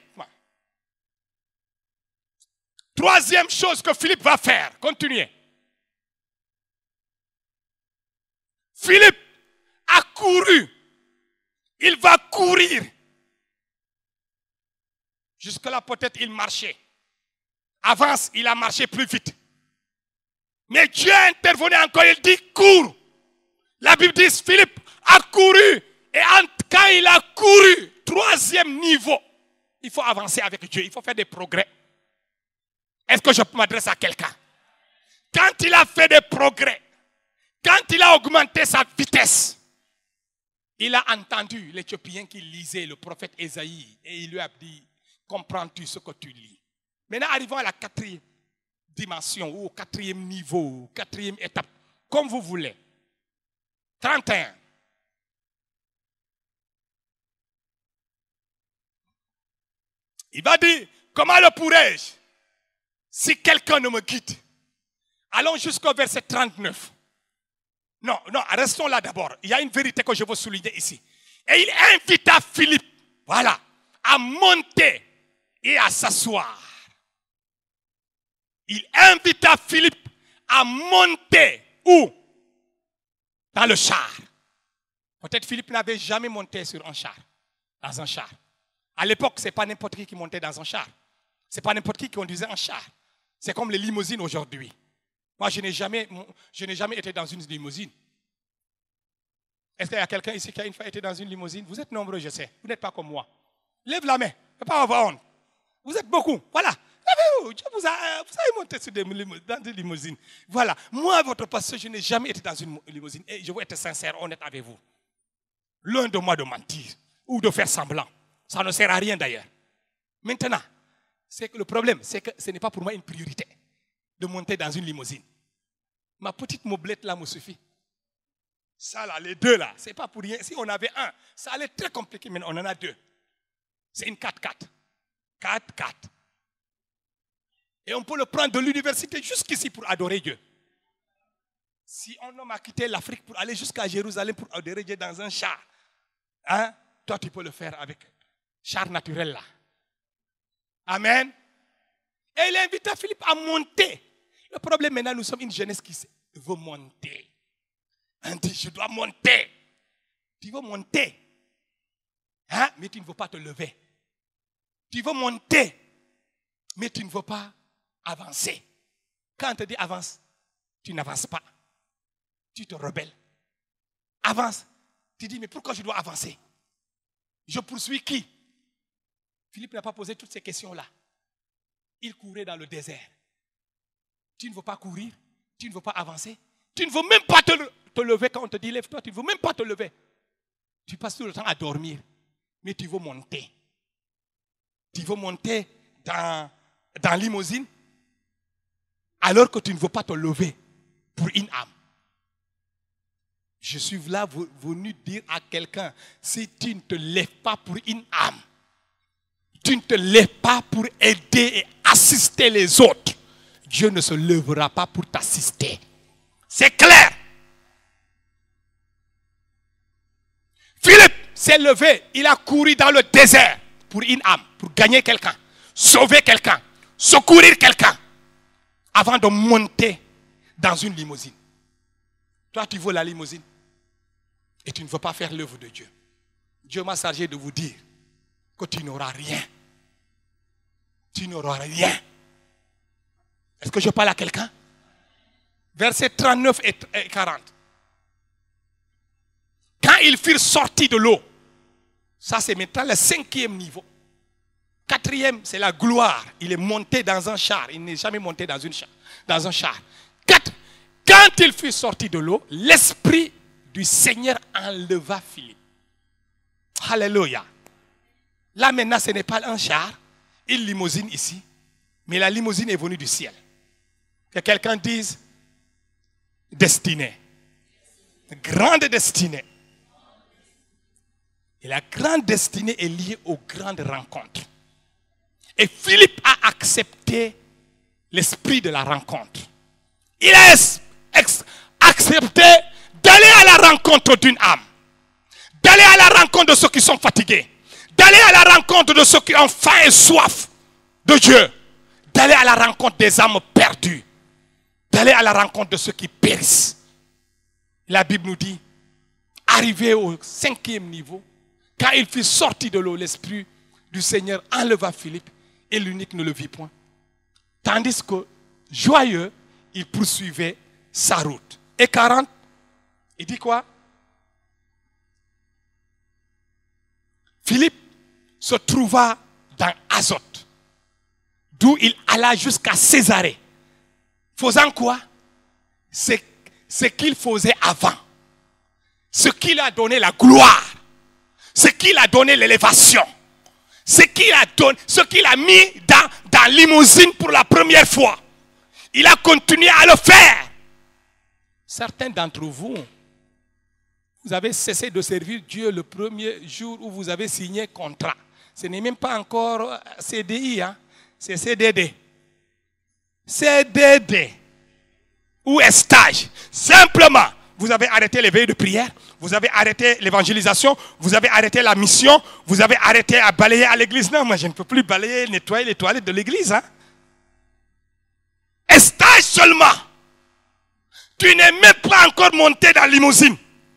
chose que Philippe va faire. Continuez. Philippe a couru. Il va courir. Jusque-là, peut-être il marchait. Avance, il a marché plus vite. Mais Dieu est intervenu encore, il dit cours. La Bible dit Philippe a couru. Et quand il a couru, troisième niveau, il faut avancer avec Dieu, il faut faire des progrès. Est-ce que je m'adresse à quelqu'un? Quand il a fait des progrès, quand il a augmenté sa vitesse, il a entendu l'Éthiopien qui lisait le prophète Ésaïe et il lui a dit, comprends-tu ce que tu lis? Maintenant, arrivons à la quatrième dimension ou au quatrième niveau, quatrième étape, comme vous voulez. 31. Il va dire, comment le pourrais-je si quelqu'un ne me guide? Allons jusqu'au verset 39. Non, restons là d'abord. Il y a une vérité que je veux souligner ici. Et il invita Philippe, voilà, à monter et à s'asseoir. Il invita Philippe à monter où? Dans le char. Peut-être Philippe n'avait jamais monté sur un char, dans un char. À l'époque, ce n'est pas n'importe qui montait dans un char. Ce n'est pas n'importe qui conduisait un char. C'est comme les limousines aujourd'hui. Moi, je n'ai jamais été dans une limousine. Est-ce qu'il y a quelqu'un ici qui a une fois été dans une limousine? Vous êtes nombreux, je sais. Vous n'êtes pas comme moi. Lève la main. Ne faut pas avoir honte. Vous êtes beaucoup. Voilà. Vous avez monté dans une limousine. Voilà. Moi, votre pasteur, je n'ai jamais été dans une limousine. Et je veux être sincère, honnête avec vous. Loin de moi de mentir ou de faire semblant. Ça ne sert à rien d'ailleurs. Maintenant, c'est que le problème, c'est que ce n'est pas pour moi une priorité de monter dans une limousine. Ma petite mobilette là me suffit. Ça là, les deux là, c'est pas pour rien. Si on avait un, ça allait être très compliqué, mais on en a deux. C'est une 4x4. 4x4. Et on peut le prendre de l'université jusqu'ici pour adorer Dieu. Si un homme a quitté l'Afrique pour aller jusqu'à Jérusalem pour adorer Dieu dans un char, hein, toi tu peux le faire avec char naturel là. Amen. Et il invita Philippe à monter. Le problème maintenant, nous sommes une jeunesse qui veut monter. On dit, je dois monter. Tu veux monter. Hein? Mais tu ne veux pas te lever. Tu veux monter. Mais tu ne veux pas avancer. Quand on te dit avance, tu n'avances pas. Tu te rebelles. Avance. Tu dis, mais pourquoi je dois avancer? Je poursuis qui? Philippe n'a pas posé toutes ces questions-là. Il courait dans le désert. Tu ne veux pas courir, tu ne veux pas avancer, tu ne veux même pas te lever quand on te dit lève-toi, tu ne veux même pas te lever. Tu passes tout le temps à dormir, mais tu veux monter. Tu veux monter dans limousine alors que tu ne veux pas te lever pour une âme. Je suis là venu dire à quelqu'un, si tu ne te lèves pas pour une âme, tu ne te lèves pas pour aider et assister les autres, Dieu ne se lèvera pas pour t'assister. C'est clair. Philippe s'est levé, il a couru dans le désert. pour une âme, pour gagner quelqu'un, sauver quelqu'un, secourir quelqu'un, avant de monter dans une limousine. Toi, tu veux la limousine et tu ne veux pas faire l'œuvre de Dieu. Dieu m'a chargé de vous dire que tu n'auras rien. Tu n'auras rien. Est-ce que je parle à quelqu'un? Versets 39 et 40. Quand ils furent sortis de l'eau, ça c'est maintenant le 5e niveau. 4e, c'est la gloire. Il est monté dans un char. Il n'est jamais monté dans un char. 4. Quand il fut sorti de l'eau, l'Esprit du Seigneur enleva Philippe. Alléluia. Là maintenant, ce n'est pas un char, une limousine ici, mais la limousine est venue du ciel. Que quelqu'un dise destinée. Grande destinée. Et la grande destinée est liée aux grandes rencontres. Et Philippe a accepté l'esprit de la rencontre. Il a accepté d'aller à la rencontre d'une âme. D'aller à la rencontre de ceux qui sont fatigués. D'aller à la rencontre de ceux qui ont faim et soif de Dieu. D'aller à la rencontre des âmes perdues. D'aller à la rencontre de ceux qui périssent. La Bible nous dit, arrivé au 5e niveau, quand il fut sorti de l'eau, l'Esprit du Seigneur enleva Philippe et l'unique ne le vit point. Tandis que, joyeux, il poursuivait sa route. Et 40, il dit quoi? Philippe se trouva dans Azote, d'où il alla jusqu'à Césarée. Faisant quoi? C'est ce qu'il faisait avant. Ce qui lui a donné la gloire. Ce qui lui a donné l'élévation. Ce qu'il a mis dans limousine pour la première fois. Il a continué à le faire. Certains d'entre vous, vous avez cessé de servir Dieu le premier jour où vous avez signé contrat. Ce n'est même pas encore CDI, hein? C'est CDD. CDD. Ou un stage. Simplement, vous avez arrêté les veilles de prière, vous avez arrêté l'évangélisation, vous avez arrêté la mission, vous avez arrêté à balayer à l'église. Non, moi je ne peux plus balayer, nettoyer les toilettes de l'église. Hein? Un stage seulement. Tu n'es même pas encore monté dans la limousine.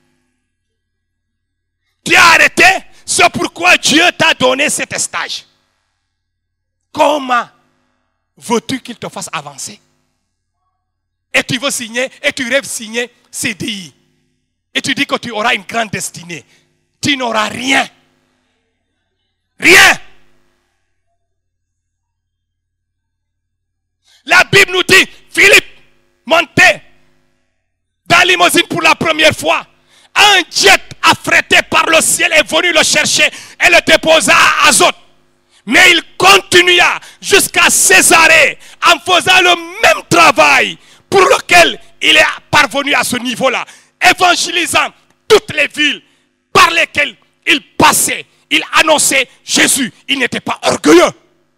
Tu as arrêté, c'est pourquoi Dieu t'a donné cet stage. Comment veux-tu qu'il te fasse avancer? Et tu veux signer, et tu rêves signer CDI. Et tu dis que tu auras une grande destinée. Tu n'auras rien. Rien. La Bible nous dit, Philippe montait dans la limousine pour la première fois. Un jet affrété par le ciel est venu le chercher et le déposa à Azote. Mais il continua jusqu'à Césarée en faisant le même travail pour lequel il est parvenu à ce niveau-là, évangélisant toutes les villes par lesquelles il passait. Il annonçait Jésus. Il n'était pas orgueilleux.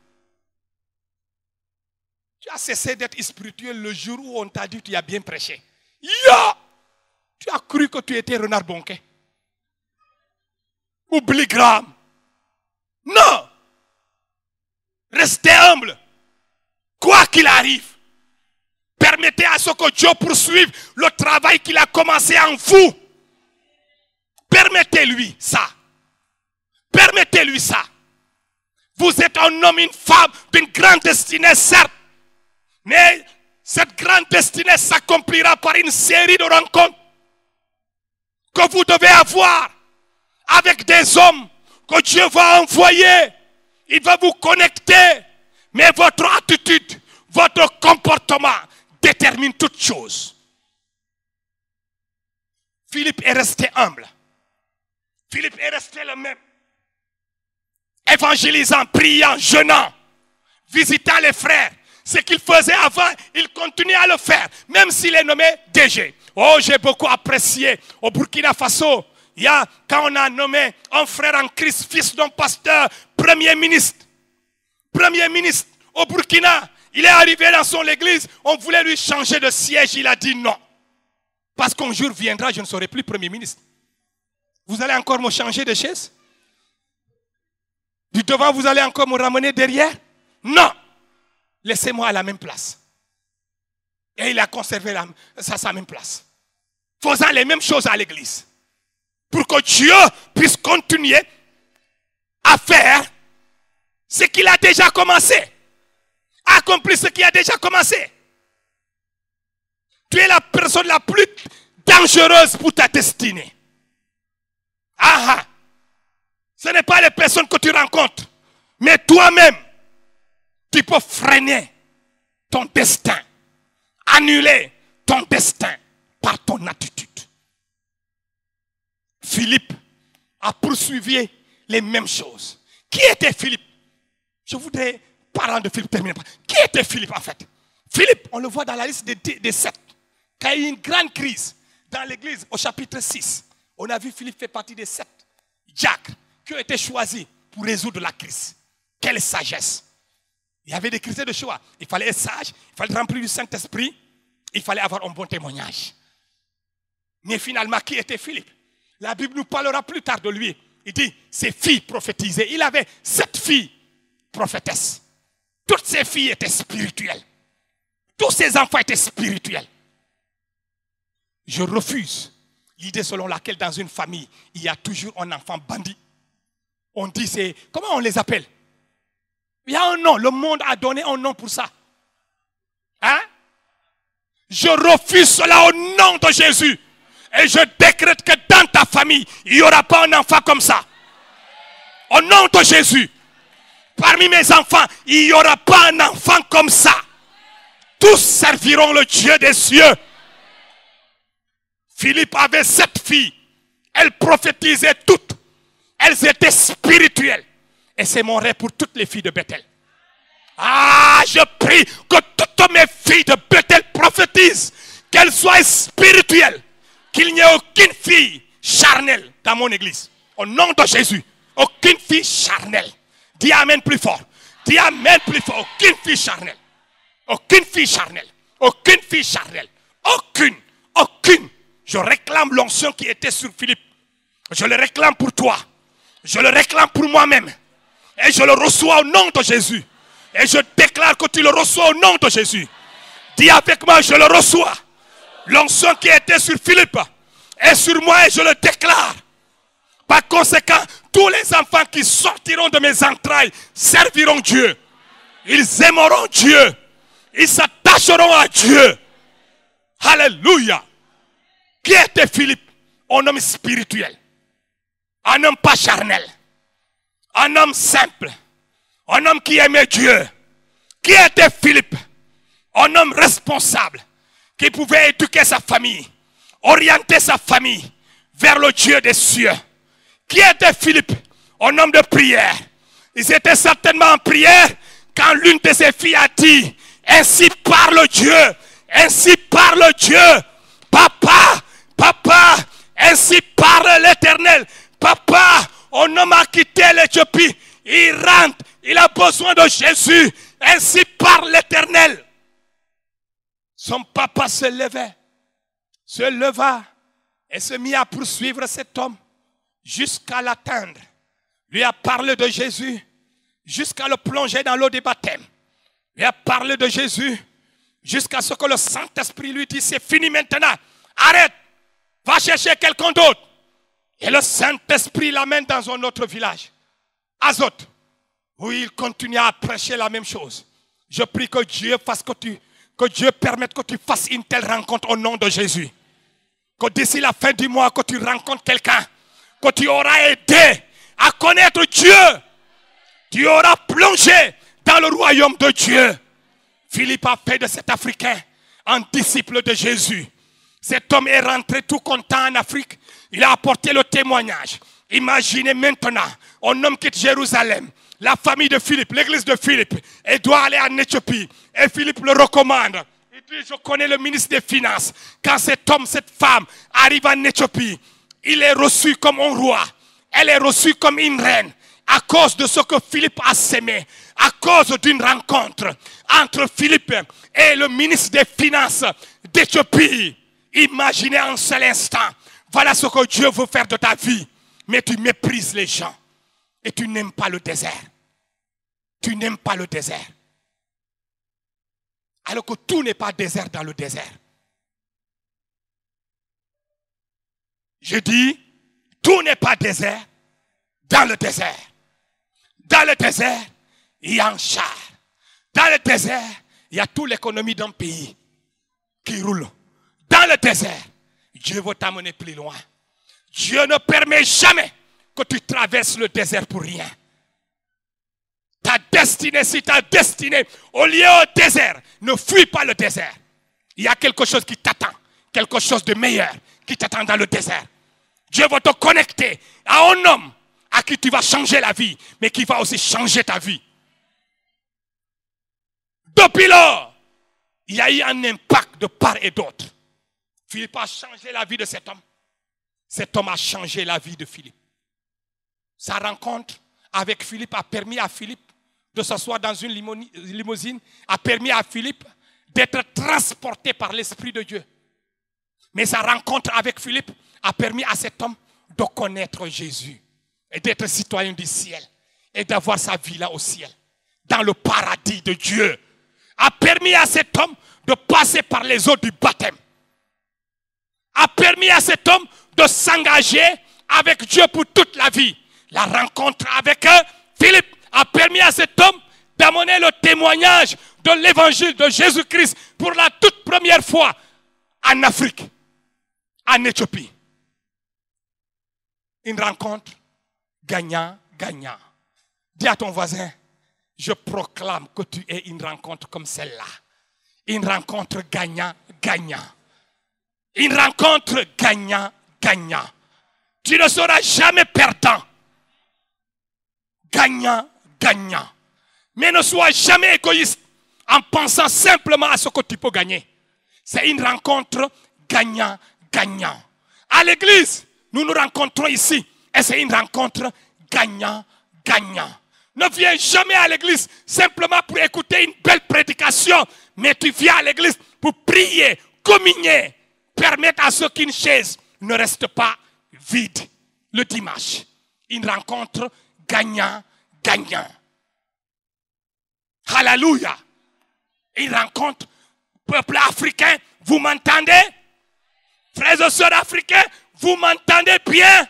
Tu as cessé d'être spirituel le jour où on t'a dit que tu as bien prêché. Tu as cru que tu étais Renard Bonquet. Ou Billy Graham. Non. Restez humble. Quoi qu'il arrive. Permettez à ce que Dieu poursuive le travail qu'il a commencé en vous. Permettez-lui ça. Permettez-lui ça. Vous êtes un homme, une femme d'une grande destinée, certes. Mais cette grande destinée s'accomplira par une série de rencontres que vous devez avoir avec des hommes que Dieu va envoyer. Il va vous connecter. Mais votre attitude, votre comportement détermine toute chose. Philippe est resté humble. Philippe est resté le même. Évangélisant, priant, jeûnant, visitant les frères. Ce qu'il faisait avant, il continue à le faire. Même s'il est nommé DG. Oh, j'ai beaucoup apprécié au Burkina Faso. Quand on a nommé un frère en Christ, fils d'un pasteur, premier ministre. Premier ministre au Burkina. Il est arrivé dans son église, on voulait lui changer de siège, il a dit non. Parce qu'un jour viendra, je ne serai plus premier ministre. Vous allez encore me changer de chaise? Du devant, vous allez encore me ramener derrière? Non. Laissez-moi à la même place. Et il a conservé sa même place. Faisant les mêmes choses à l'église. Pour que Dieu puisse continuer à faire ce qu'il a déjà commencé. Accomplir ce qu'il a déjà commencé. Tu es la personne la plus dangereuse pour ta destinée. Ah! Ce n'est pas les personnes que tu rencontres, mais toi-même, tu peux freiner ton destin, annuler ton destin par ton attitude. Philippe a poursuivi les mêmes choses. Qui était Philippe? Je voudrais, parlant de Philippe, terminer par. Qui était Philippe en fait? Philippe, on le voit dans la liste des 7. Quand il y a eu une grande crise dans l'église au chapitre 6, on a vu Philippe fait partie des 7 diacres qui ont été choisis pour résoudre la crise. Quelle sagesse! Il y avait des critères de choix. Il fallait être sage, il fallait être rempli du Saint-Esprit, il fallait avoir un bon témoignage. Mais finalement, qui était Philippe? La Bible nous parlera plus tard de lui. Il dit, ses filles prophétisaient. Il avait 7 filles prophétesses. Toutes ces filles étaient spirituelles. Tous ses enfants étaient spirituels. Je refuse l'idée selon laquelle dans une famille, il y a toujours un enfant bandit. On dit, c'est... Comment on les appelle? Il y a un nom. Le monde a donné un nom pour ça. Hein? Je refuse cela au nom de Jésus. Et je décrète que dans ta famille, il n'y aura pas un enfant comme ça. Au nom de Jésus. Parmi mes enfants, il n'y aura pas un enfant comme ça. Tous serviront le Dieu des cieux. Philippe avait 7 filles. Elles prophétisaient toutes. Elles étaient spirituelles. Et c'est mon rêve pour toutes les filles de Bethel. Ah, je prie que toutes mes filles de Bethel prophétisent. Qu'elles soient spirituelles. Qu'il n'y ait aucune fille charnelle dans mon église. Au nom de Jésus. Aucune fille charnelle. Dis amen plus fort. Dis amen plus fort. Aucune fille charnelle. Aucune fille charnelle. Aucune fille charnelle. Aucune. Aucune. Je réclame l'onction qui était sur Philippe. Je le réclame pour toi. Je le réclame pour moi-même. Et je le reçois au nom de Jésus. Et je déclare que tu le reçois au nom de Jésus. Dis avec moi, je le reçois. L'onction qui était sur Philippe est sur moi et je le déclare. Par conséquent, tous les enfants qui sortiront de mes entrailles serviront Dieu. Ils aimeront Dieu. Ils s'attacheront à Dieu. Alléluia. Qui était Philippe? Un homme spirituel. Un homme pas charnel. Un homme simple. Un homme qui aimait Dieu. Qui était Philippe? Un homme responsable. Qui pouvait éduquer sa famille. Orienter sa famille vers le Dieu des cieux. Qui était Philippe? Un homme de prière. Ils étaient certainement en prière quand l'une de ses filles a dit, ainsi parle Dieu. Ainsi parle Dieu. Papa, papa, ainsi parle l'Éternel. Papa, un homme a quitté l'Éthiopie. Il rentre. Il a besoin de Jésus. Ainsi parle l'Éternel. Son papa se leva et se mit à poursuivre cet homme jusqu'à l'atteindre. Lui a parlé de Jésus jusqu'à le plonger dans l'eau des baptêmes. Lui a parlé de Jésus jusqu'à ce que le Saint-Esprit lui dise, c'est fini maintenant. Arrête, va chercher quelqu'un d'autre. Et le Saint-Esprit l'amène dans un autre village, Azote, où il continue à prêcher la même chose. Je prie que Dieu permette que tu fasses une telle rencontre au nom de Jésus. Que d'ici la fin du mois, que tu rencontres quelqu'un, que tu auras aidé à connaître Dieu. Tu auras plongé dans le royaume de Dieu. Philippe a fait de cet Africain un disciple de Jésus. Cet homme est rentré tout content en Afrique. Il a apporté le témoignage. Imaginez maintenant, un homme quitte Jérusalem, la famille de Philippe, l'église de Philippe, et doit aller en Éthiopie. Et Philippe le recommande. Il dit, je connais le ministre des Finances. Quand cet homme, cette femme arrive en Éthiopie, il est reçu comme un roi. Elle est reçue comme une reine. À cause de ce que Philippe a sémé. À cause d'une rencontre entre Philippe et le ministre des Finances d'Éthiopie. Imaginez un seul instant. Voilà ce que Dieu veut faire de ta vie. Mais tu méprises les gens. Et tu n'aimes pas le désert. Tu n'aimes pas le désert. Alors que tout n'est pas désert dans le désert. Je dis, tout n'est pas désert dans le désert. Dans le désert, il y a un char. Dans le désert, il y a toute l'économie d'un pays qui roule. Dans le désert, Dieu veut t'amener plus loin. Dieu ne permet jamais que tu traverses le désert pour rien. Ta destinée, si ta destinée, au lieu au désert, ne fuis pas le désert. Il y a quelque chose qui t'attend, quelque chose de meilleur qui t'attend dans le désert. Dieu va te connecter à un homme à qui tu vas changer la vie, mais qui va aussi changer ta vie. Depuis lors, il y a eu un impact de part et d'autre. Philippe a changé la vie de cet homme. Cet homme a changé la vie de Philippe. Sa rencontre avec Philippe a permis à Philippe de s'asseoir dans une limousine, a permis à Philippe d'être transporté par l'Esprit de Dieu. Mais sa rencontre avec Philippe a permis à cet homme de connaître Jésus et d'être citoyen du ciel et d'avoir sa vie là au ciel, dans le paradis de Dieu. A permis à cet homme de passer par les eaux du baptême. A permis à cet homme de s'engager avec Dieu pour toute la vie. La rencontre avec Philippe a permis à cet homme d'amener le témoignage de l'évangile de Jésus-Christ pour la toute première fois en Afrique, en Éthiopie. Une rencontre gagnant-gagnant. Dis à ton voisin, je proclame que tu aies une rencontre comme celle-là. Une rencontre gagnant-gagnant. Une rencontre gagnant-gagnant. Tu ne seras jamais perdant. Gagnant-gagnant. Mais ne sois jamais égoïste en pensant simplement à ce que tu peux gagner. C'est une rencontre gagnant-gagnant. À l'église, nous nous rencontrons ici et c'est une rencontre gagnant-gagnant. Ne viens jamais à l'église simplement pour écouter une belle prédication, mais tu viens à l'église pour prier, communier, permettre à ceux qu'une chaise ne reste pas vide le dimanche. Une rencontre gagnant-gagnant. Alléluia. Une rencontre, peuple africain, vous m'entendez? Frères et sœurs africains, vous m'entendez bien?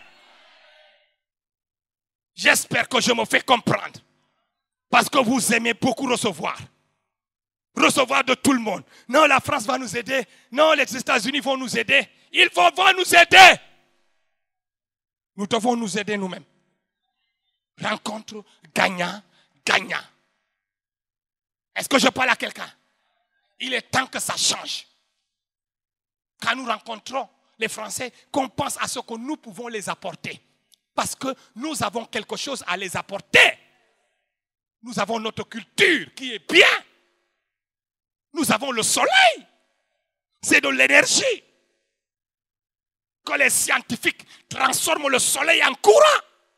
J'espère que je me fais comprendre. Parce que vous aimez beaucoup recevoir. Recevoir de tout le monde. Non, la France va nous aider. Non, les États-Unis vont nous aider. Ils vont nous aider. Nous devons nous aider nous-mêmes. Rencontre gagnant-gagnant. Est-ce que je parle à quelqu'un? Il est temps que ça change. Quand nous rencontrons les Français, qu'on pense à ce que nous pouvons les apporter. Parce que nous avons quelque chose à les apporter. Nous avons notre culture qui est bien. Nous avons le soleil. C'est de l'énergie. Que les scientifiques transforment le soleil en courant.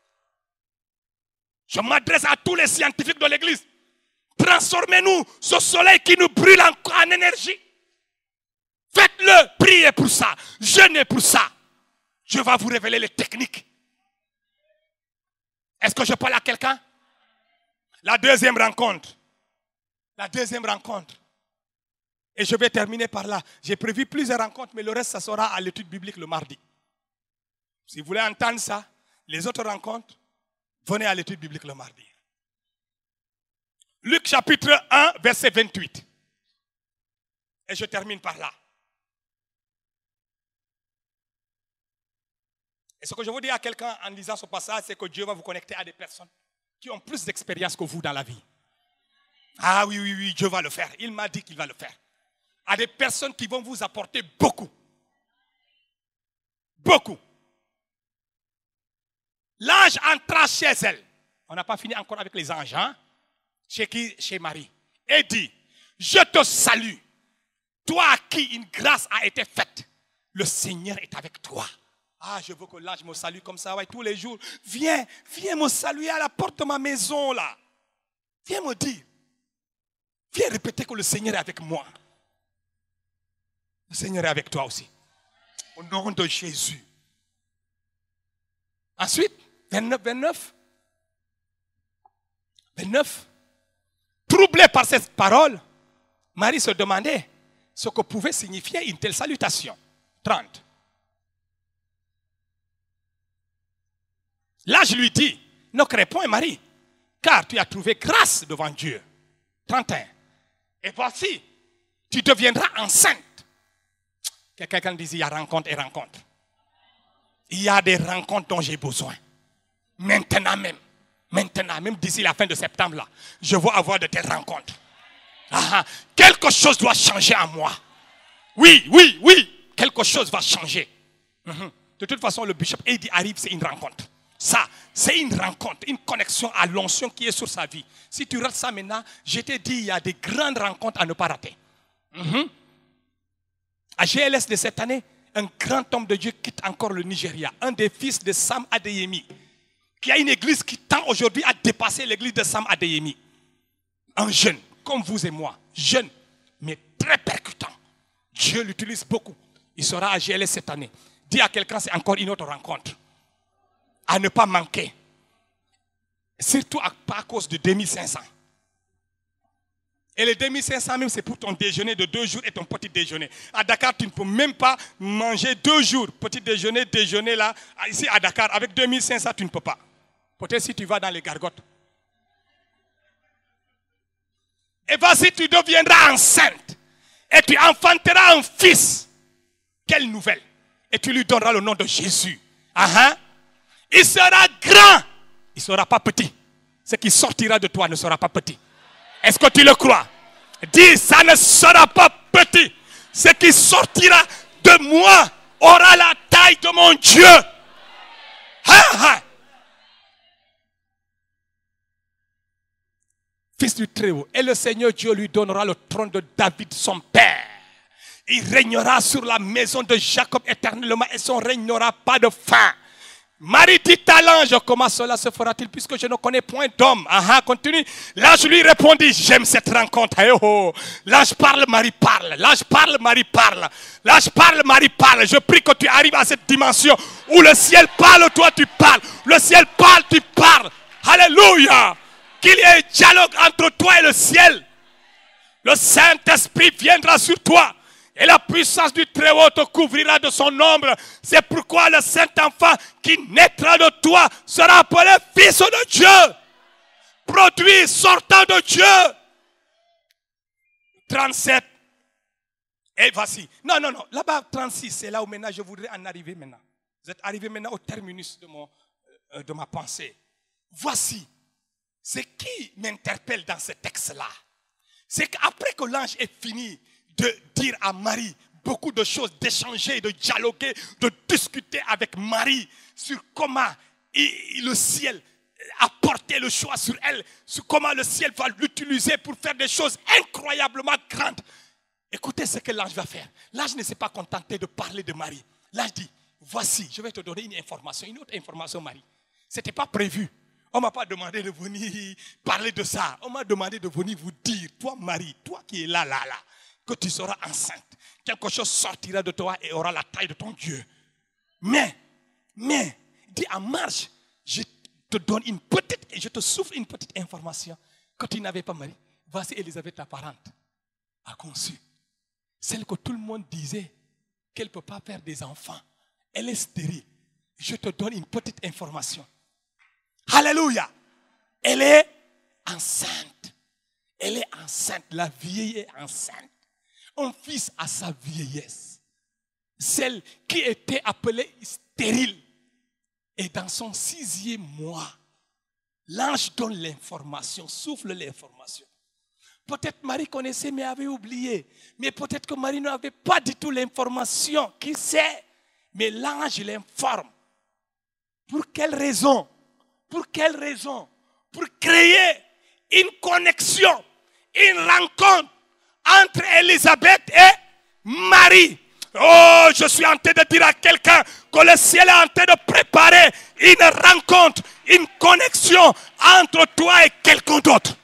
Je m'adresse à tous les scientifiques de l'église. Transformez-nous ce soleil qui nous brûle en énergie. Faites-le, priez pour ça, jeûnez pour ça. Je vais vous révéler les techniques. Est-ce que je parle à quelqu'un? La deuxième rencontre. La deuxième rencontre. Et je vais terminer par là. J'ai prévu plusieurs rencontres, mais le reste, ça sera à l'étude biblique le mardi. Si vous voulez entendre ça, les autres rencontres, venez à l'étude biblique le mardi. Luc chapitre 1, verset 28. Et je termine par là. Et ce que je veux dire à quelqu'un en lisant ce passage, c'est que Dieu va vous connecter à des personnes qui ont plus d'expérience que vous dans la vie. Ah oui, Dieu va le faire. Il m'a dit qu'il va le faire. À des personnes qui vont vous apporter beaucoup. Beaucoup. L'ange entra chez elle. On n'a pas fini encore avec les anges, hein? Chez qui? Chez Marie. Et dit, je te salue. Toi à qui une grâce a été faite. Le Seigneur est avec toi. Ah, je veux que l'ange me salue comme ça, ouais, tous les jours. Viens me saluer à la porte de ma maison, là. Viens me dire. Viens répéter que le Seigneur est avec moi. Le Seigneur est avec toi aussi. Au nom de Jésus. Ensuite, 29. 29. Troublée par cette parole, Marie se demandait ce que pouvait signifier une telle salutation. 30. L'ange lui dit, ne crains point Marie, car tu as trouvé grâce devant Dieu. 31. Et voici, tu deviendras enceinte. Quelqu'un dit, il y a rencontre et rencontre. Il y a des rencontres dont j'ai besoin. Maintenant même d'ici la fin de septembre, là, je veux avoir de telles rencontres. Quelque chose doit changer en moi. Oui, quelque chose va changer. De toute façon, le bishop Eddie arrive, c'est une rencontre. Ça, c'est une rencontre, une connexion à l'onction qui est sur sa vie. Si tu rates ça maintenant, je t'ai dit, il y a des grandes rencontres à ne pas rater. À GLS de cette année, un grand homme de Dieu quitte encore le Nigeria, un des fils de Sam Adeyemi, qui a une église qui tend aujourd'hui à dépasser l'église de Sam Adeyemi. Un jeune, comme vous et moi, jeune, mais très percutant. Dieu l'utilise beaucoup. Il sera à GLS cette année. Dis à quelqu'un, c'est encore une autre rencontre. À ne pas manquer. Surtout à cause de 2500. Et les 2500 même, c'est pour ton déjeuner de 2 jours et ton petit déjeuner. À Dakar, tu ne peux même pas manger 2 jours. Petit déjeuner, déjeuner là. Ici à Dakar, avec 2500, tu ne peux pas. Peut-être si tu vas dans les gargotes. Et vas-y, tu deviendras enceinte. Et tu enfanteras un fils. Quelle nouvelle. Et tu lui donneras le nom de Jésus. Il sera grand. Il ne sera pas petit. Ce qui sortira de toi ne sera pas petit. Est-ce que tu le crois? Dis, ça ne sera pas petit. Ce qui sortira de moi aura la taille de mon Dieu. Fils du Très-Haut. Et le Seigneur Dieu lui donnera le trône de David, son père. Il régnera sur la maison de Jacob éternellement et son règne n'aura pas de fin. Marie dit à l'ange, comment cela se fera-t-il puisque je ne connais point d'homme? Continue. L'ange lui répondit, j'aime cette rencontre. L'ange parle, Marie parle. L'ange parle, Marie parle. L'ange parle, Marie parle. Je prie que tu arrives à cette dimension où le ciel parle, toi tu parles. Le ciel parle, tu parles. Alléluia. Qu'il y ait un dialogue entre toi et le ciel. Le Saint-Esprit viendra sur toi. Et la puissance du Très-Haut te couvrira de son ombre. C'est pourquoi le Saint-Enfant qui naîtra de toi sera appelé Fils de Dieu. Produit sortant de Dieu. 37. Et voici. Non. Là-bas, 36, c'est là où maintenant je voudrais en arriver maintenant. Vous êtes arrivé maintenant au terminus de ma pensée. Voici. Ce qui m'interpelle dans ce texte-là, c'est qu'après que l'ange ait fini de dire à Marie beaucoup de choses, d'échanger, de dialoguer, de discuter avec Marie sur comment le ciel a porté le choix sur elle, sur comment le ciel va l'utiliser pour faire des choses incroyablement grandes. Écoutez ce que l'ange va faire. L'ange ne s'est pas contenté de parler de Marie. L'ange dit, voici, je vais te donner une autre information, Marie. Ce n'était pas prévu. On ne m'a pas demandé de venir parler de ça. On m'a demandé de venir vous dire, toi Marie, toi qui es là, que tu seras enceinte. Quelque chose sortira de toi et aura la taille de ton Dieu. Mais, dis en marche, je te donne et je te souffle une petite information que tu n'avais pas, Marie. Voici Élisabeth, ta parente, a conçu. Celle que tout le monde disait qu'elle ne peut pas faire des enfants. Elle est stérile. Je te donne une petite information. Alléluia. Elle est enceinte. Elle est enceinte. La vieille est enceinte. Un fils à sa vieillesse. Celle qui était appelée stérile. Et dans son 6e mois, l'ange donne l'information, souffle l'information. Peut-être Marie connaissait mais avait oublié. Mais peut-être que Marie n'avait pas du tout l'information. Qui sait? Mais l'ange l'informe. Pour quelle raison? Pour quelle raison? Pour créer une connexion, une rencontre entre Élisabeth et Marie. Oh, je suis en train de dire à quelqu'un que le ciel est en train de préparer une rencontre, une connexion entre toi et quelqu'un d'autre.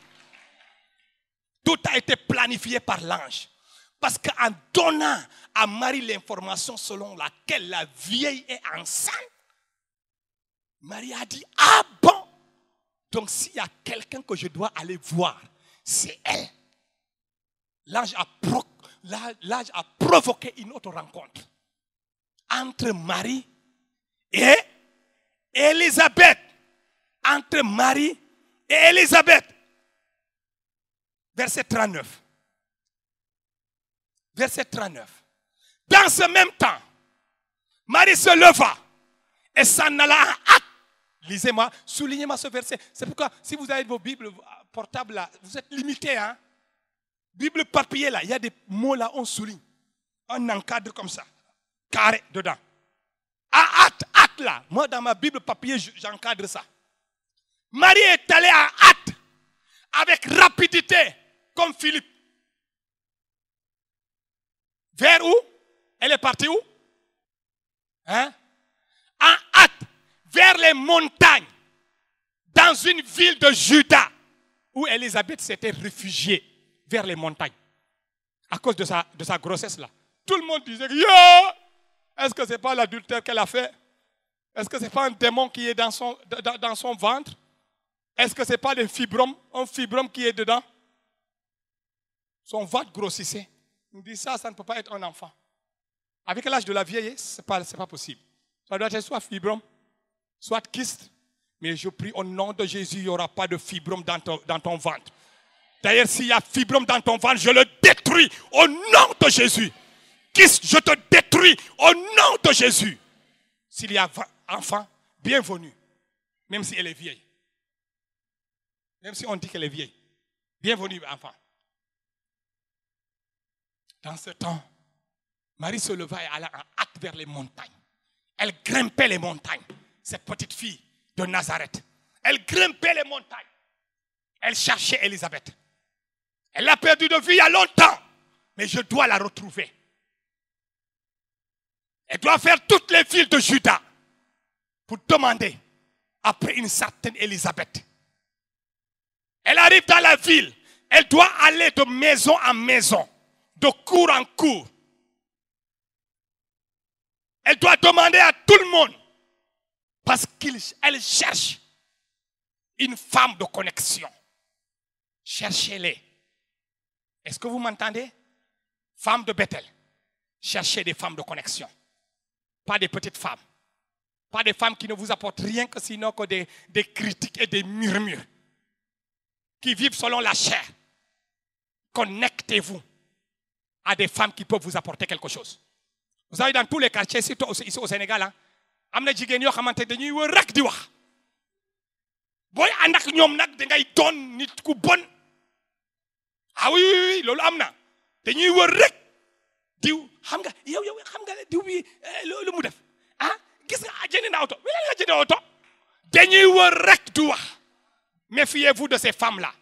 Tout a été planifié par l'ange. Parce qu'en donnant à Marie l'information selon laquelle la vieille est enceinte, Marie a dit, ah bon, Donc s'il y a quelqu'un que je dois aller voir, c'est elle. L'ange a provoqué une autre rencontre entre Marie et Élisabeth. Entre Marie et Élisabeth. Verset 39. Verset 39. Dans ce même temps, Marie se leva et s'en alla en hâte. Lisez-moi, soulignez-moi ce verset. C'est pourquoi, si vous avez vos Bibles portables là, vous êtes limités. Hein? Bible papier là, il y a des mots là, on souligne. On encadre comme ça. Carré dedans. En hâte, hâte là. Moi, dans ma Bible papier, j'encadre ça. Marie est allée en hâte, avec rapidité, comme Philippe. Vers où? Elle est partie où? Hein? En hâte, vers les montagnes, dans une ville de Juda, où Élisabeth s'était réfugiée, vers les montagnes, à cause de sa grossesse là. Tout le monde disait, yo! Est-ce que ce n'est pas l'adultère qu'elle a fait? Est-ce que ce n'est pas un démon qui est dans son ventre? Est-ce que ce n'est pas un fibrome qui est dedans? Son ventre grossissait. Il dit ça ne peut pas être un enfant. Avec l'âge de la vieillesse, ce n'est pas possible. Ça doit être soit fibrome, soit kyste. Mais je prie au nom de Jésus, il n'y aura pas de fibrome dans ton ventre. D'ailleurs, s'il y a fibrome dans ton ventre, je le détruis au nom de Jésus. Kyste, je te détruis au nom de Jésus. S'il y a enfant, bienvenue. Même si elle est vieille. Même si on dit qu'elle est vieille. Bienvenue, enfant. Dans ce temps, Marie se leva et alla en hâte vers les montagnes. Elle grimpait les montagnes, cette petite fille de Nazareth. Elle grimpait les montagnes. Elle cherchait Élisabeth. Elle l'a perdue de vue il y a longtemps, mais je dois la retrouver. Elle doit faire toutes les villes de Juda pour demander après une certaine Élisabeth. Elle arrive dans la ville. Elle doit aller de maison en maison, de cour en cour. Elle doit demander à tout le monde parce qu'elle cherche une femme de connexion. Cherchez-les. Est-ce que vous m'entendez? Femmes de Bethel. Cherchez des femmes de connexion. Pas des petites femmes. Pas des femmes qui ne vous apportent rien que sinon que des critiques et des murmures. Qui vivent selon la chair. Connectez-vous à des femmes qui peuvent vous apporter quelque chose. Vous savez, dans tous les quartiers, surtout ici au Sénégal, am na jigéen yoo xamante dañuy wër rek di wax. Booy ànd ak ñoom nag dangay doon nit ku bon. Ah oui, loolu am na. Dañuy wër rek diw xam nga yow xam nga diw bi lu mu def. Ah gis nga jënd na oto. Wala nga jënd oto. Dañuy wër rek di wax. Méfiez-vous de ces femmes-là.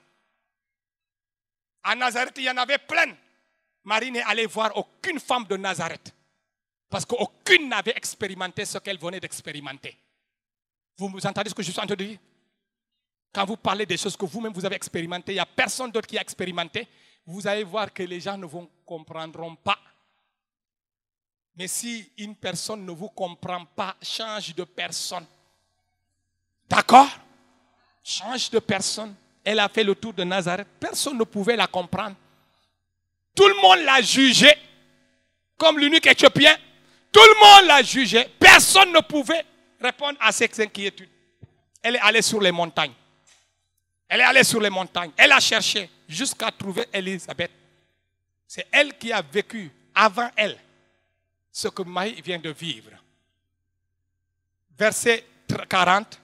À Nazareth, il y en avait plein. Marie n'est allée voir aucune femme de Nazareth. Parce qu'aucune n'avait expérimenté ce qu'elle venait d'expérimenter. Vous entendez ce que je suis en train de dire? Quand vous parlez des choses que vous-même vous avez expérimentées, il n'y a personne d'autre qui a expérimenté, vous allez voir que les gens ne vous comprendront pas. Mais si une personne ne vous comprend pas, change de personne. D'accord? Change de personne. Elle a fait le tour de Nazareth. Personne ne pouvait la comprendre. Tout le monde l'a jugée comme l'unique éthiopien. Tout le monde l'a jugée. Personne ne pouvait répondre à ses inquiétudes. Elle est allée sur les montagnes. Elle est allée sur les montagnes. Elle a cherché jusqu'à trouver Élisabeth. C'est elle qui a vécu avant elle ce que Marie vient de vivre. Verset 40.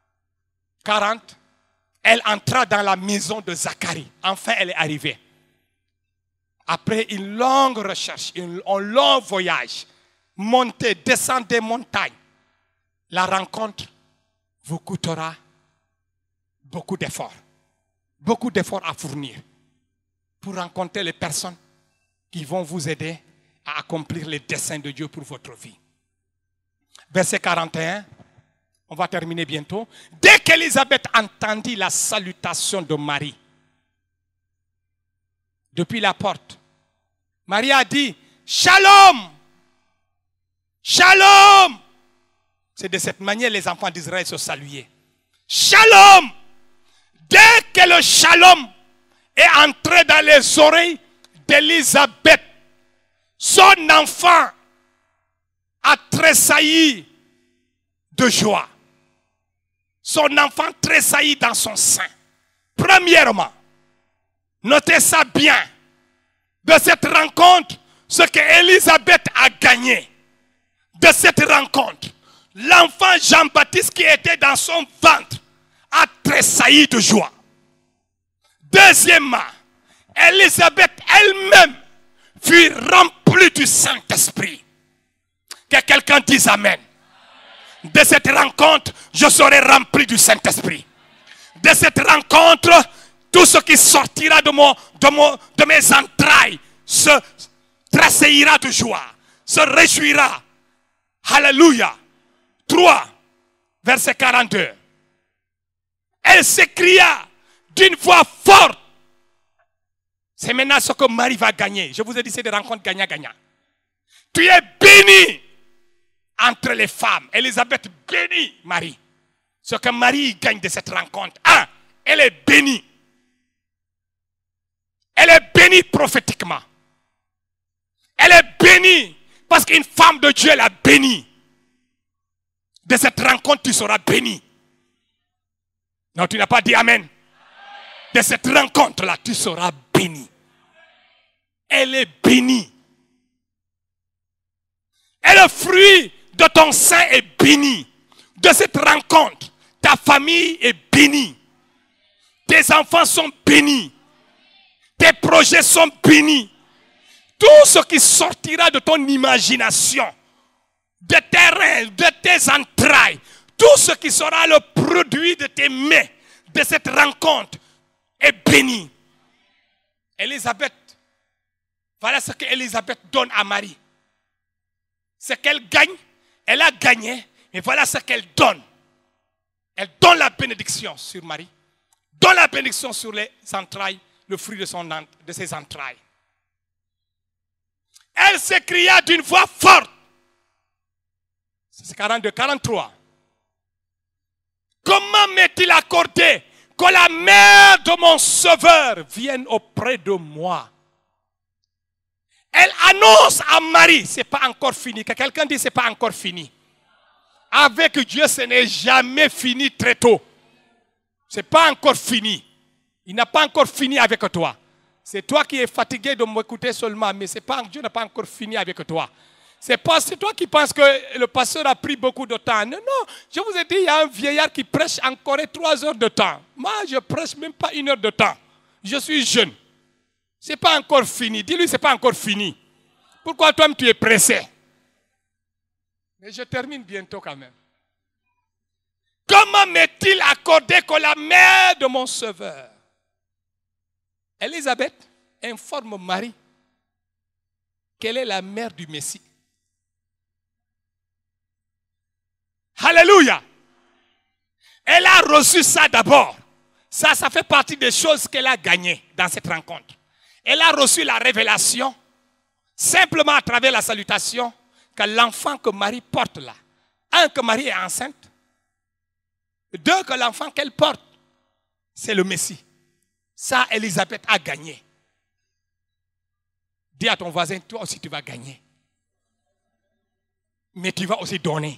Elle entra dans la maison de Zacharie. Enfin, elle est arrivée. Après une longue recherche, un long voyage, monter, descendre des montagnes, la rencontre vous coûtera beaucoup d'efforts. Beaucoup d'efforts à fournir pour rencontrer les personnes qui vont vous aider à accomplir les desseins de Dieu pour votre vie. Verset 41, on va terminer bientôt. Dès qu'Élisabeth entendit la salutation de Marie, depuis la porte, Marie a dit, Shalom! Shalom! C'est de cette manière les enfants d'Israël se saluaient. Shalom! Dès que le shalom est entré dans les oreilles d'Élisabeth, son enfant a tressailli de joie. Son enfant tressaillit dans son sein. Premièrement, notez ça bien, de cette rencontre, ce que Élisabeth a gagné, de cette rencontre, l'enfant Jean-Baptiste qui était dans son ventre a tressailli de joie. Deuxièmement, Élisabeth elle-même fut remplie du Saint-Esprit. Que quelqu'un dise Amen. De cette rencontre, je serai rempli du Saint-Esprit. De cette rencontre, tout ce qui sortira de mes entrailles se tressaillira de joie, se réjouira. Alléluia. 3, verset 42. Elle s'écria d'une voix forte. C'est maintenant ce que Marie va gagner. Je vous ai dit, c'est des rencontres gagnant-gagnant. Tu es bénie entre les femmes. Élisabeth bénit Marie. Ce que Marie gagne de cette rencontre. 1, elle est bénie. Elle est bénie prophétiquement. Elle est bénie parce qu'une femme de Dieu l'a bénie. De cette rencontre, tu seras béni. Non, tu n'as pas dit Amen. De cette rencontre-là, tu seras béni. Elle est bénie. Et le fruit de ton sein est béni. De cette rencontre, ta famille est bénie. Tes enfants sont bénis. Tes projets sont bénis. Tout ce qui sortira de ton imagination, de tes reins, de tes entrailles, tout ce qui sera le produit de tes mains, de cette rencontre, est béni. Élisabeth, voilà ce que Élisabeth donne à Marie. Ce qu'elle gagne, elle a gagné, et voilà ce qu'elle donne. Elle donne la bénédiction sur Marie, donne la bénédiction sur les entrailles, le fruit de ses entrailles. Elle s'écria d'une voix forte. C'est 42, 43. Comment m'est-il accordé que la mère de mon sauveur vienne auprès de moi? Elle annonce à Marie, c'est pas encore fini. Que quelqu'un dit, c'est pas encore fini. Avec Dieu, ce n'est jamais fini très tôt. C'est pas encore fini. Il n'a pas encore fini avec toi. C'est toi qui es fatigué de m'écouter seulement, mais Dieu n'a pas encore fini avec toi. C'est toi qui penses que le pasteur a pris beaucoup de temps. Non, non, je vous ai dit, il y a un vieillard qui prêche encore 3 heures de temps. Moi, je prêche même pas 1 heure de temps. Je suis jeune. C'est pas encore fini. Dis-lui, c'est pas encore fini. Pourquoi toi-même tu es pressé? Mais je termine bientôt quand même. Comment m'est-il accordé que la mère de mon sauveur? Élisabeth informe Marie qu'elle est la mère du Messie. Alléluia. Elle a reçu ça d'abord. Ça fait partie des choses qu'elle a gagnées dans cette rencontre. Elle a reçu la révélation simplement à travers la salutation que l'enfant que Marie porte là, 1, que Marie est enceinte, 2, que l'enfant qu'elle porte, c'est le Messie. Ça, Élisabeth a gagné. Dis à ton voisin, toi aussi tu vas gagner. Mais tu vas aussi donner.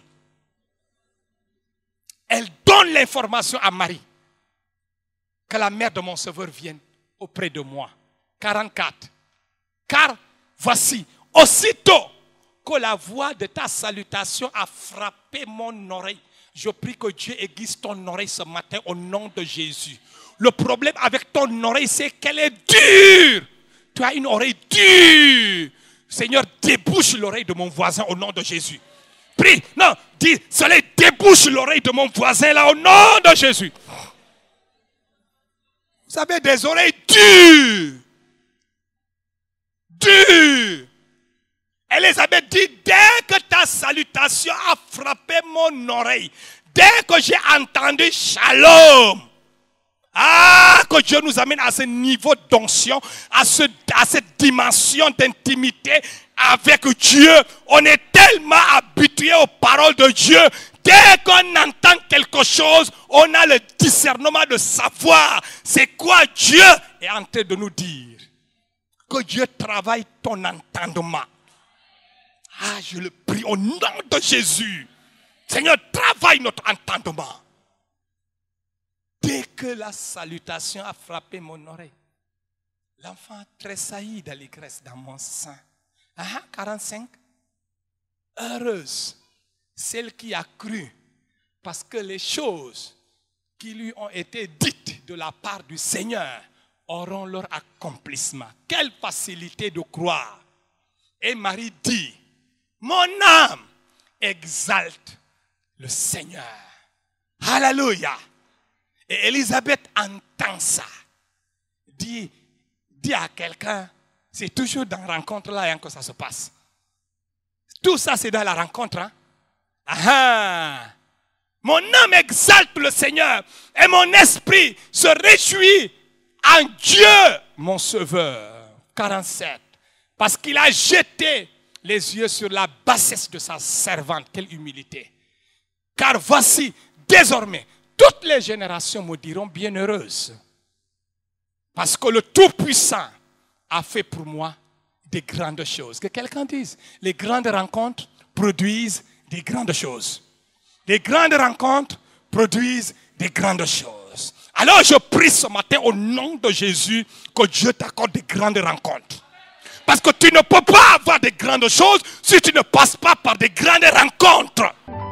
Elle donne l'information à Marie que la mère de mon sauveur vienne auprès de moi. 44. Car voici, aussitôt que la voix de ta salutation a frappé mon oreille, je prie que Dieu aiguise ton oreille ce matin au nom de Jésus. Le problème avec ton oreille, c'est qu'elle est dure. Tu as une oreille dure. Seigneur, débouche l'oreille de mon voisin au nom de Jésus. Prie, non, dis, Soleil, débouche l'oreille de mon voisin là au nom de Jésus. Vous avez des oreilles dures. Dures. Élisabeth dit, dès que ta salutation a frappé mon oreille, dès que j'ai entendu shalom, que Dieu nous amène à ce niveau d'onction, à cette dimension d'intimité avec Dieu. On est tellement habitué aux paroles de Dieu Dès qu'on entend quelque chose, on a le discernement de savoir c'est quoi Dieu est en train de nous dire. Que Dieu travaille ton entendement. Ah, je le prie au nom de Jésus. Seigneur, travaille notre entendement. Dès que la salutation a frappé mon oreille, l'enfant tressaillit d'allégresse dans mon sein. 45. Heureuse celle qui a cru, parce que les choses qui lui ont été dites de la part du Seigneur auront leur accomplissement. Quelle facilité de croire. Et Marie dit, mon âme exalte le Seigneur. Alléluia. Et Élisabeth entend ça. Dit à quelqu'un, c'est toujours dans la rencontre là que ça se passe. Tout ça c'est dans la rencontre. Hein? Ah, mon âme exalte le Seigneur et mon esprit se réjouit en Dieu, mon sauveur. 47. Parce qu'il a jeté les yeux sur la bassesse de sa servante. Quelle humilité. Car voici, désormais, toutes les générations me diront bienheureuse. Parce que le Tout-Puissant a fait pour moi des grandes choses. Que quelqu'un dise, les grandes rencontres produisent des grandes choses. Les grandes rencontres produisent des grandes choses. Alors je prie ce matin au nom de Jésus que Dieu t'accorde des grandes rencontres. Parce que tu ne peux pas avoir des grandes choses si tu ne passes pas par des grandes rencontres.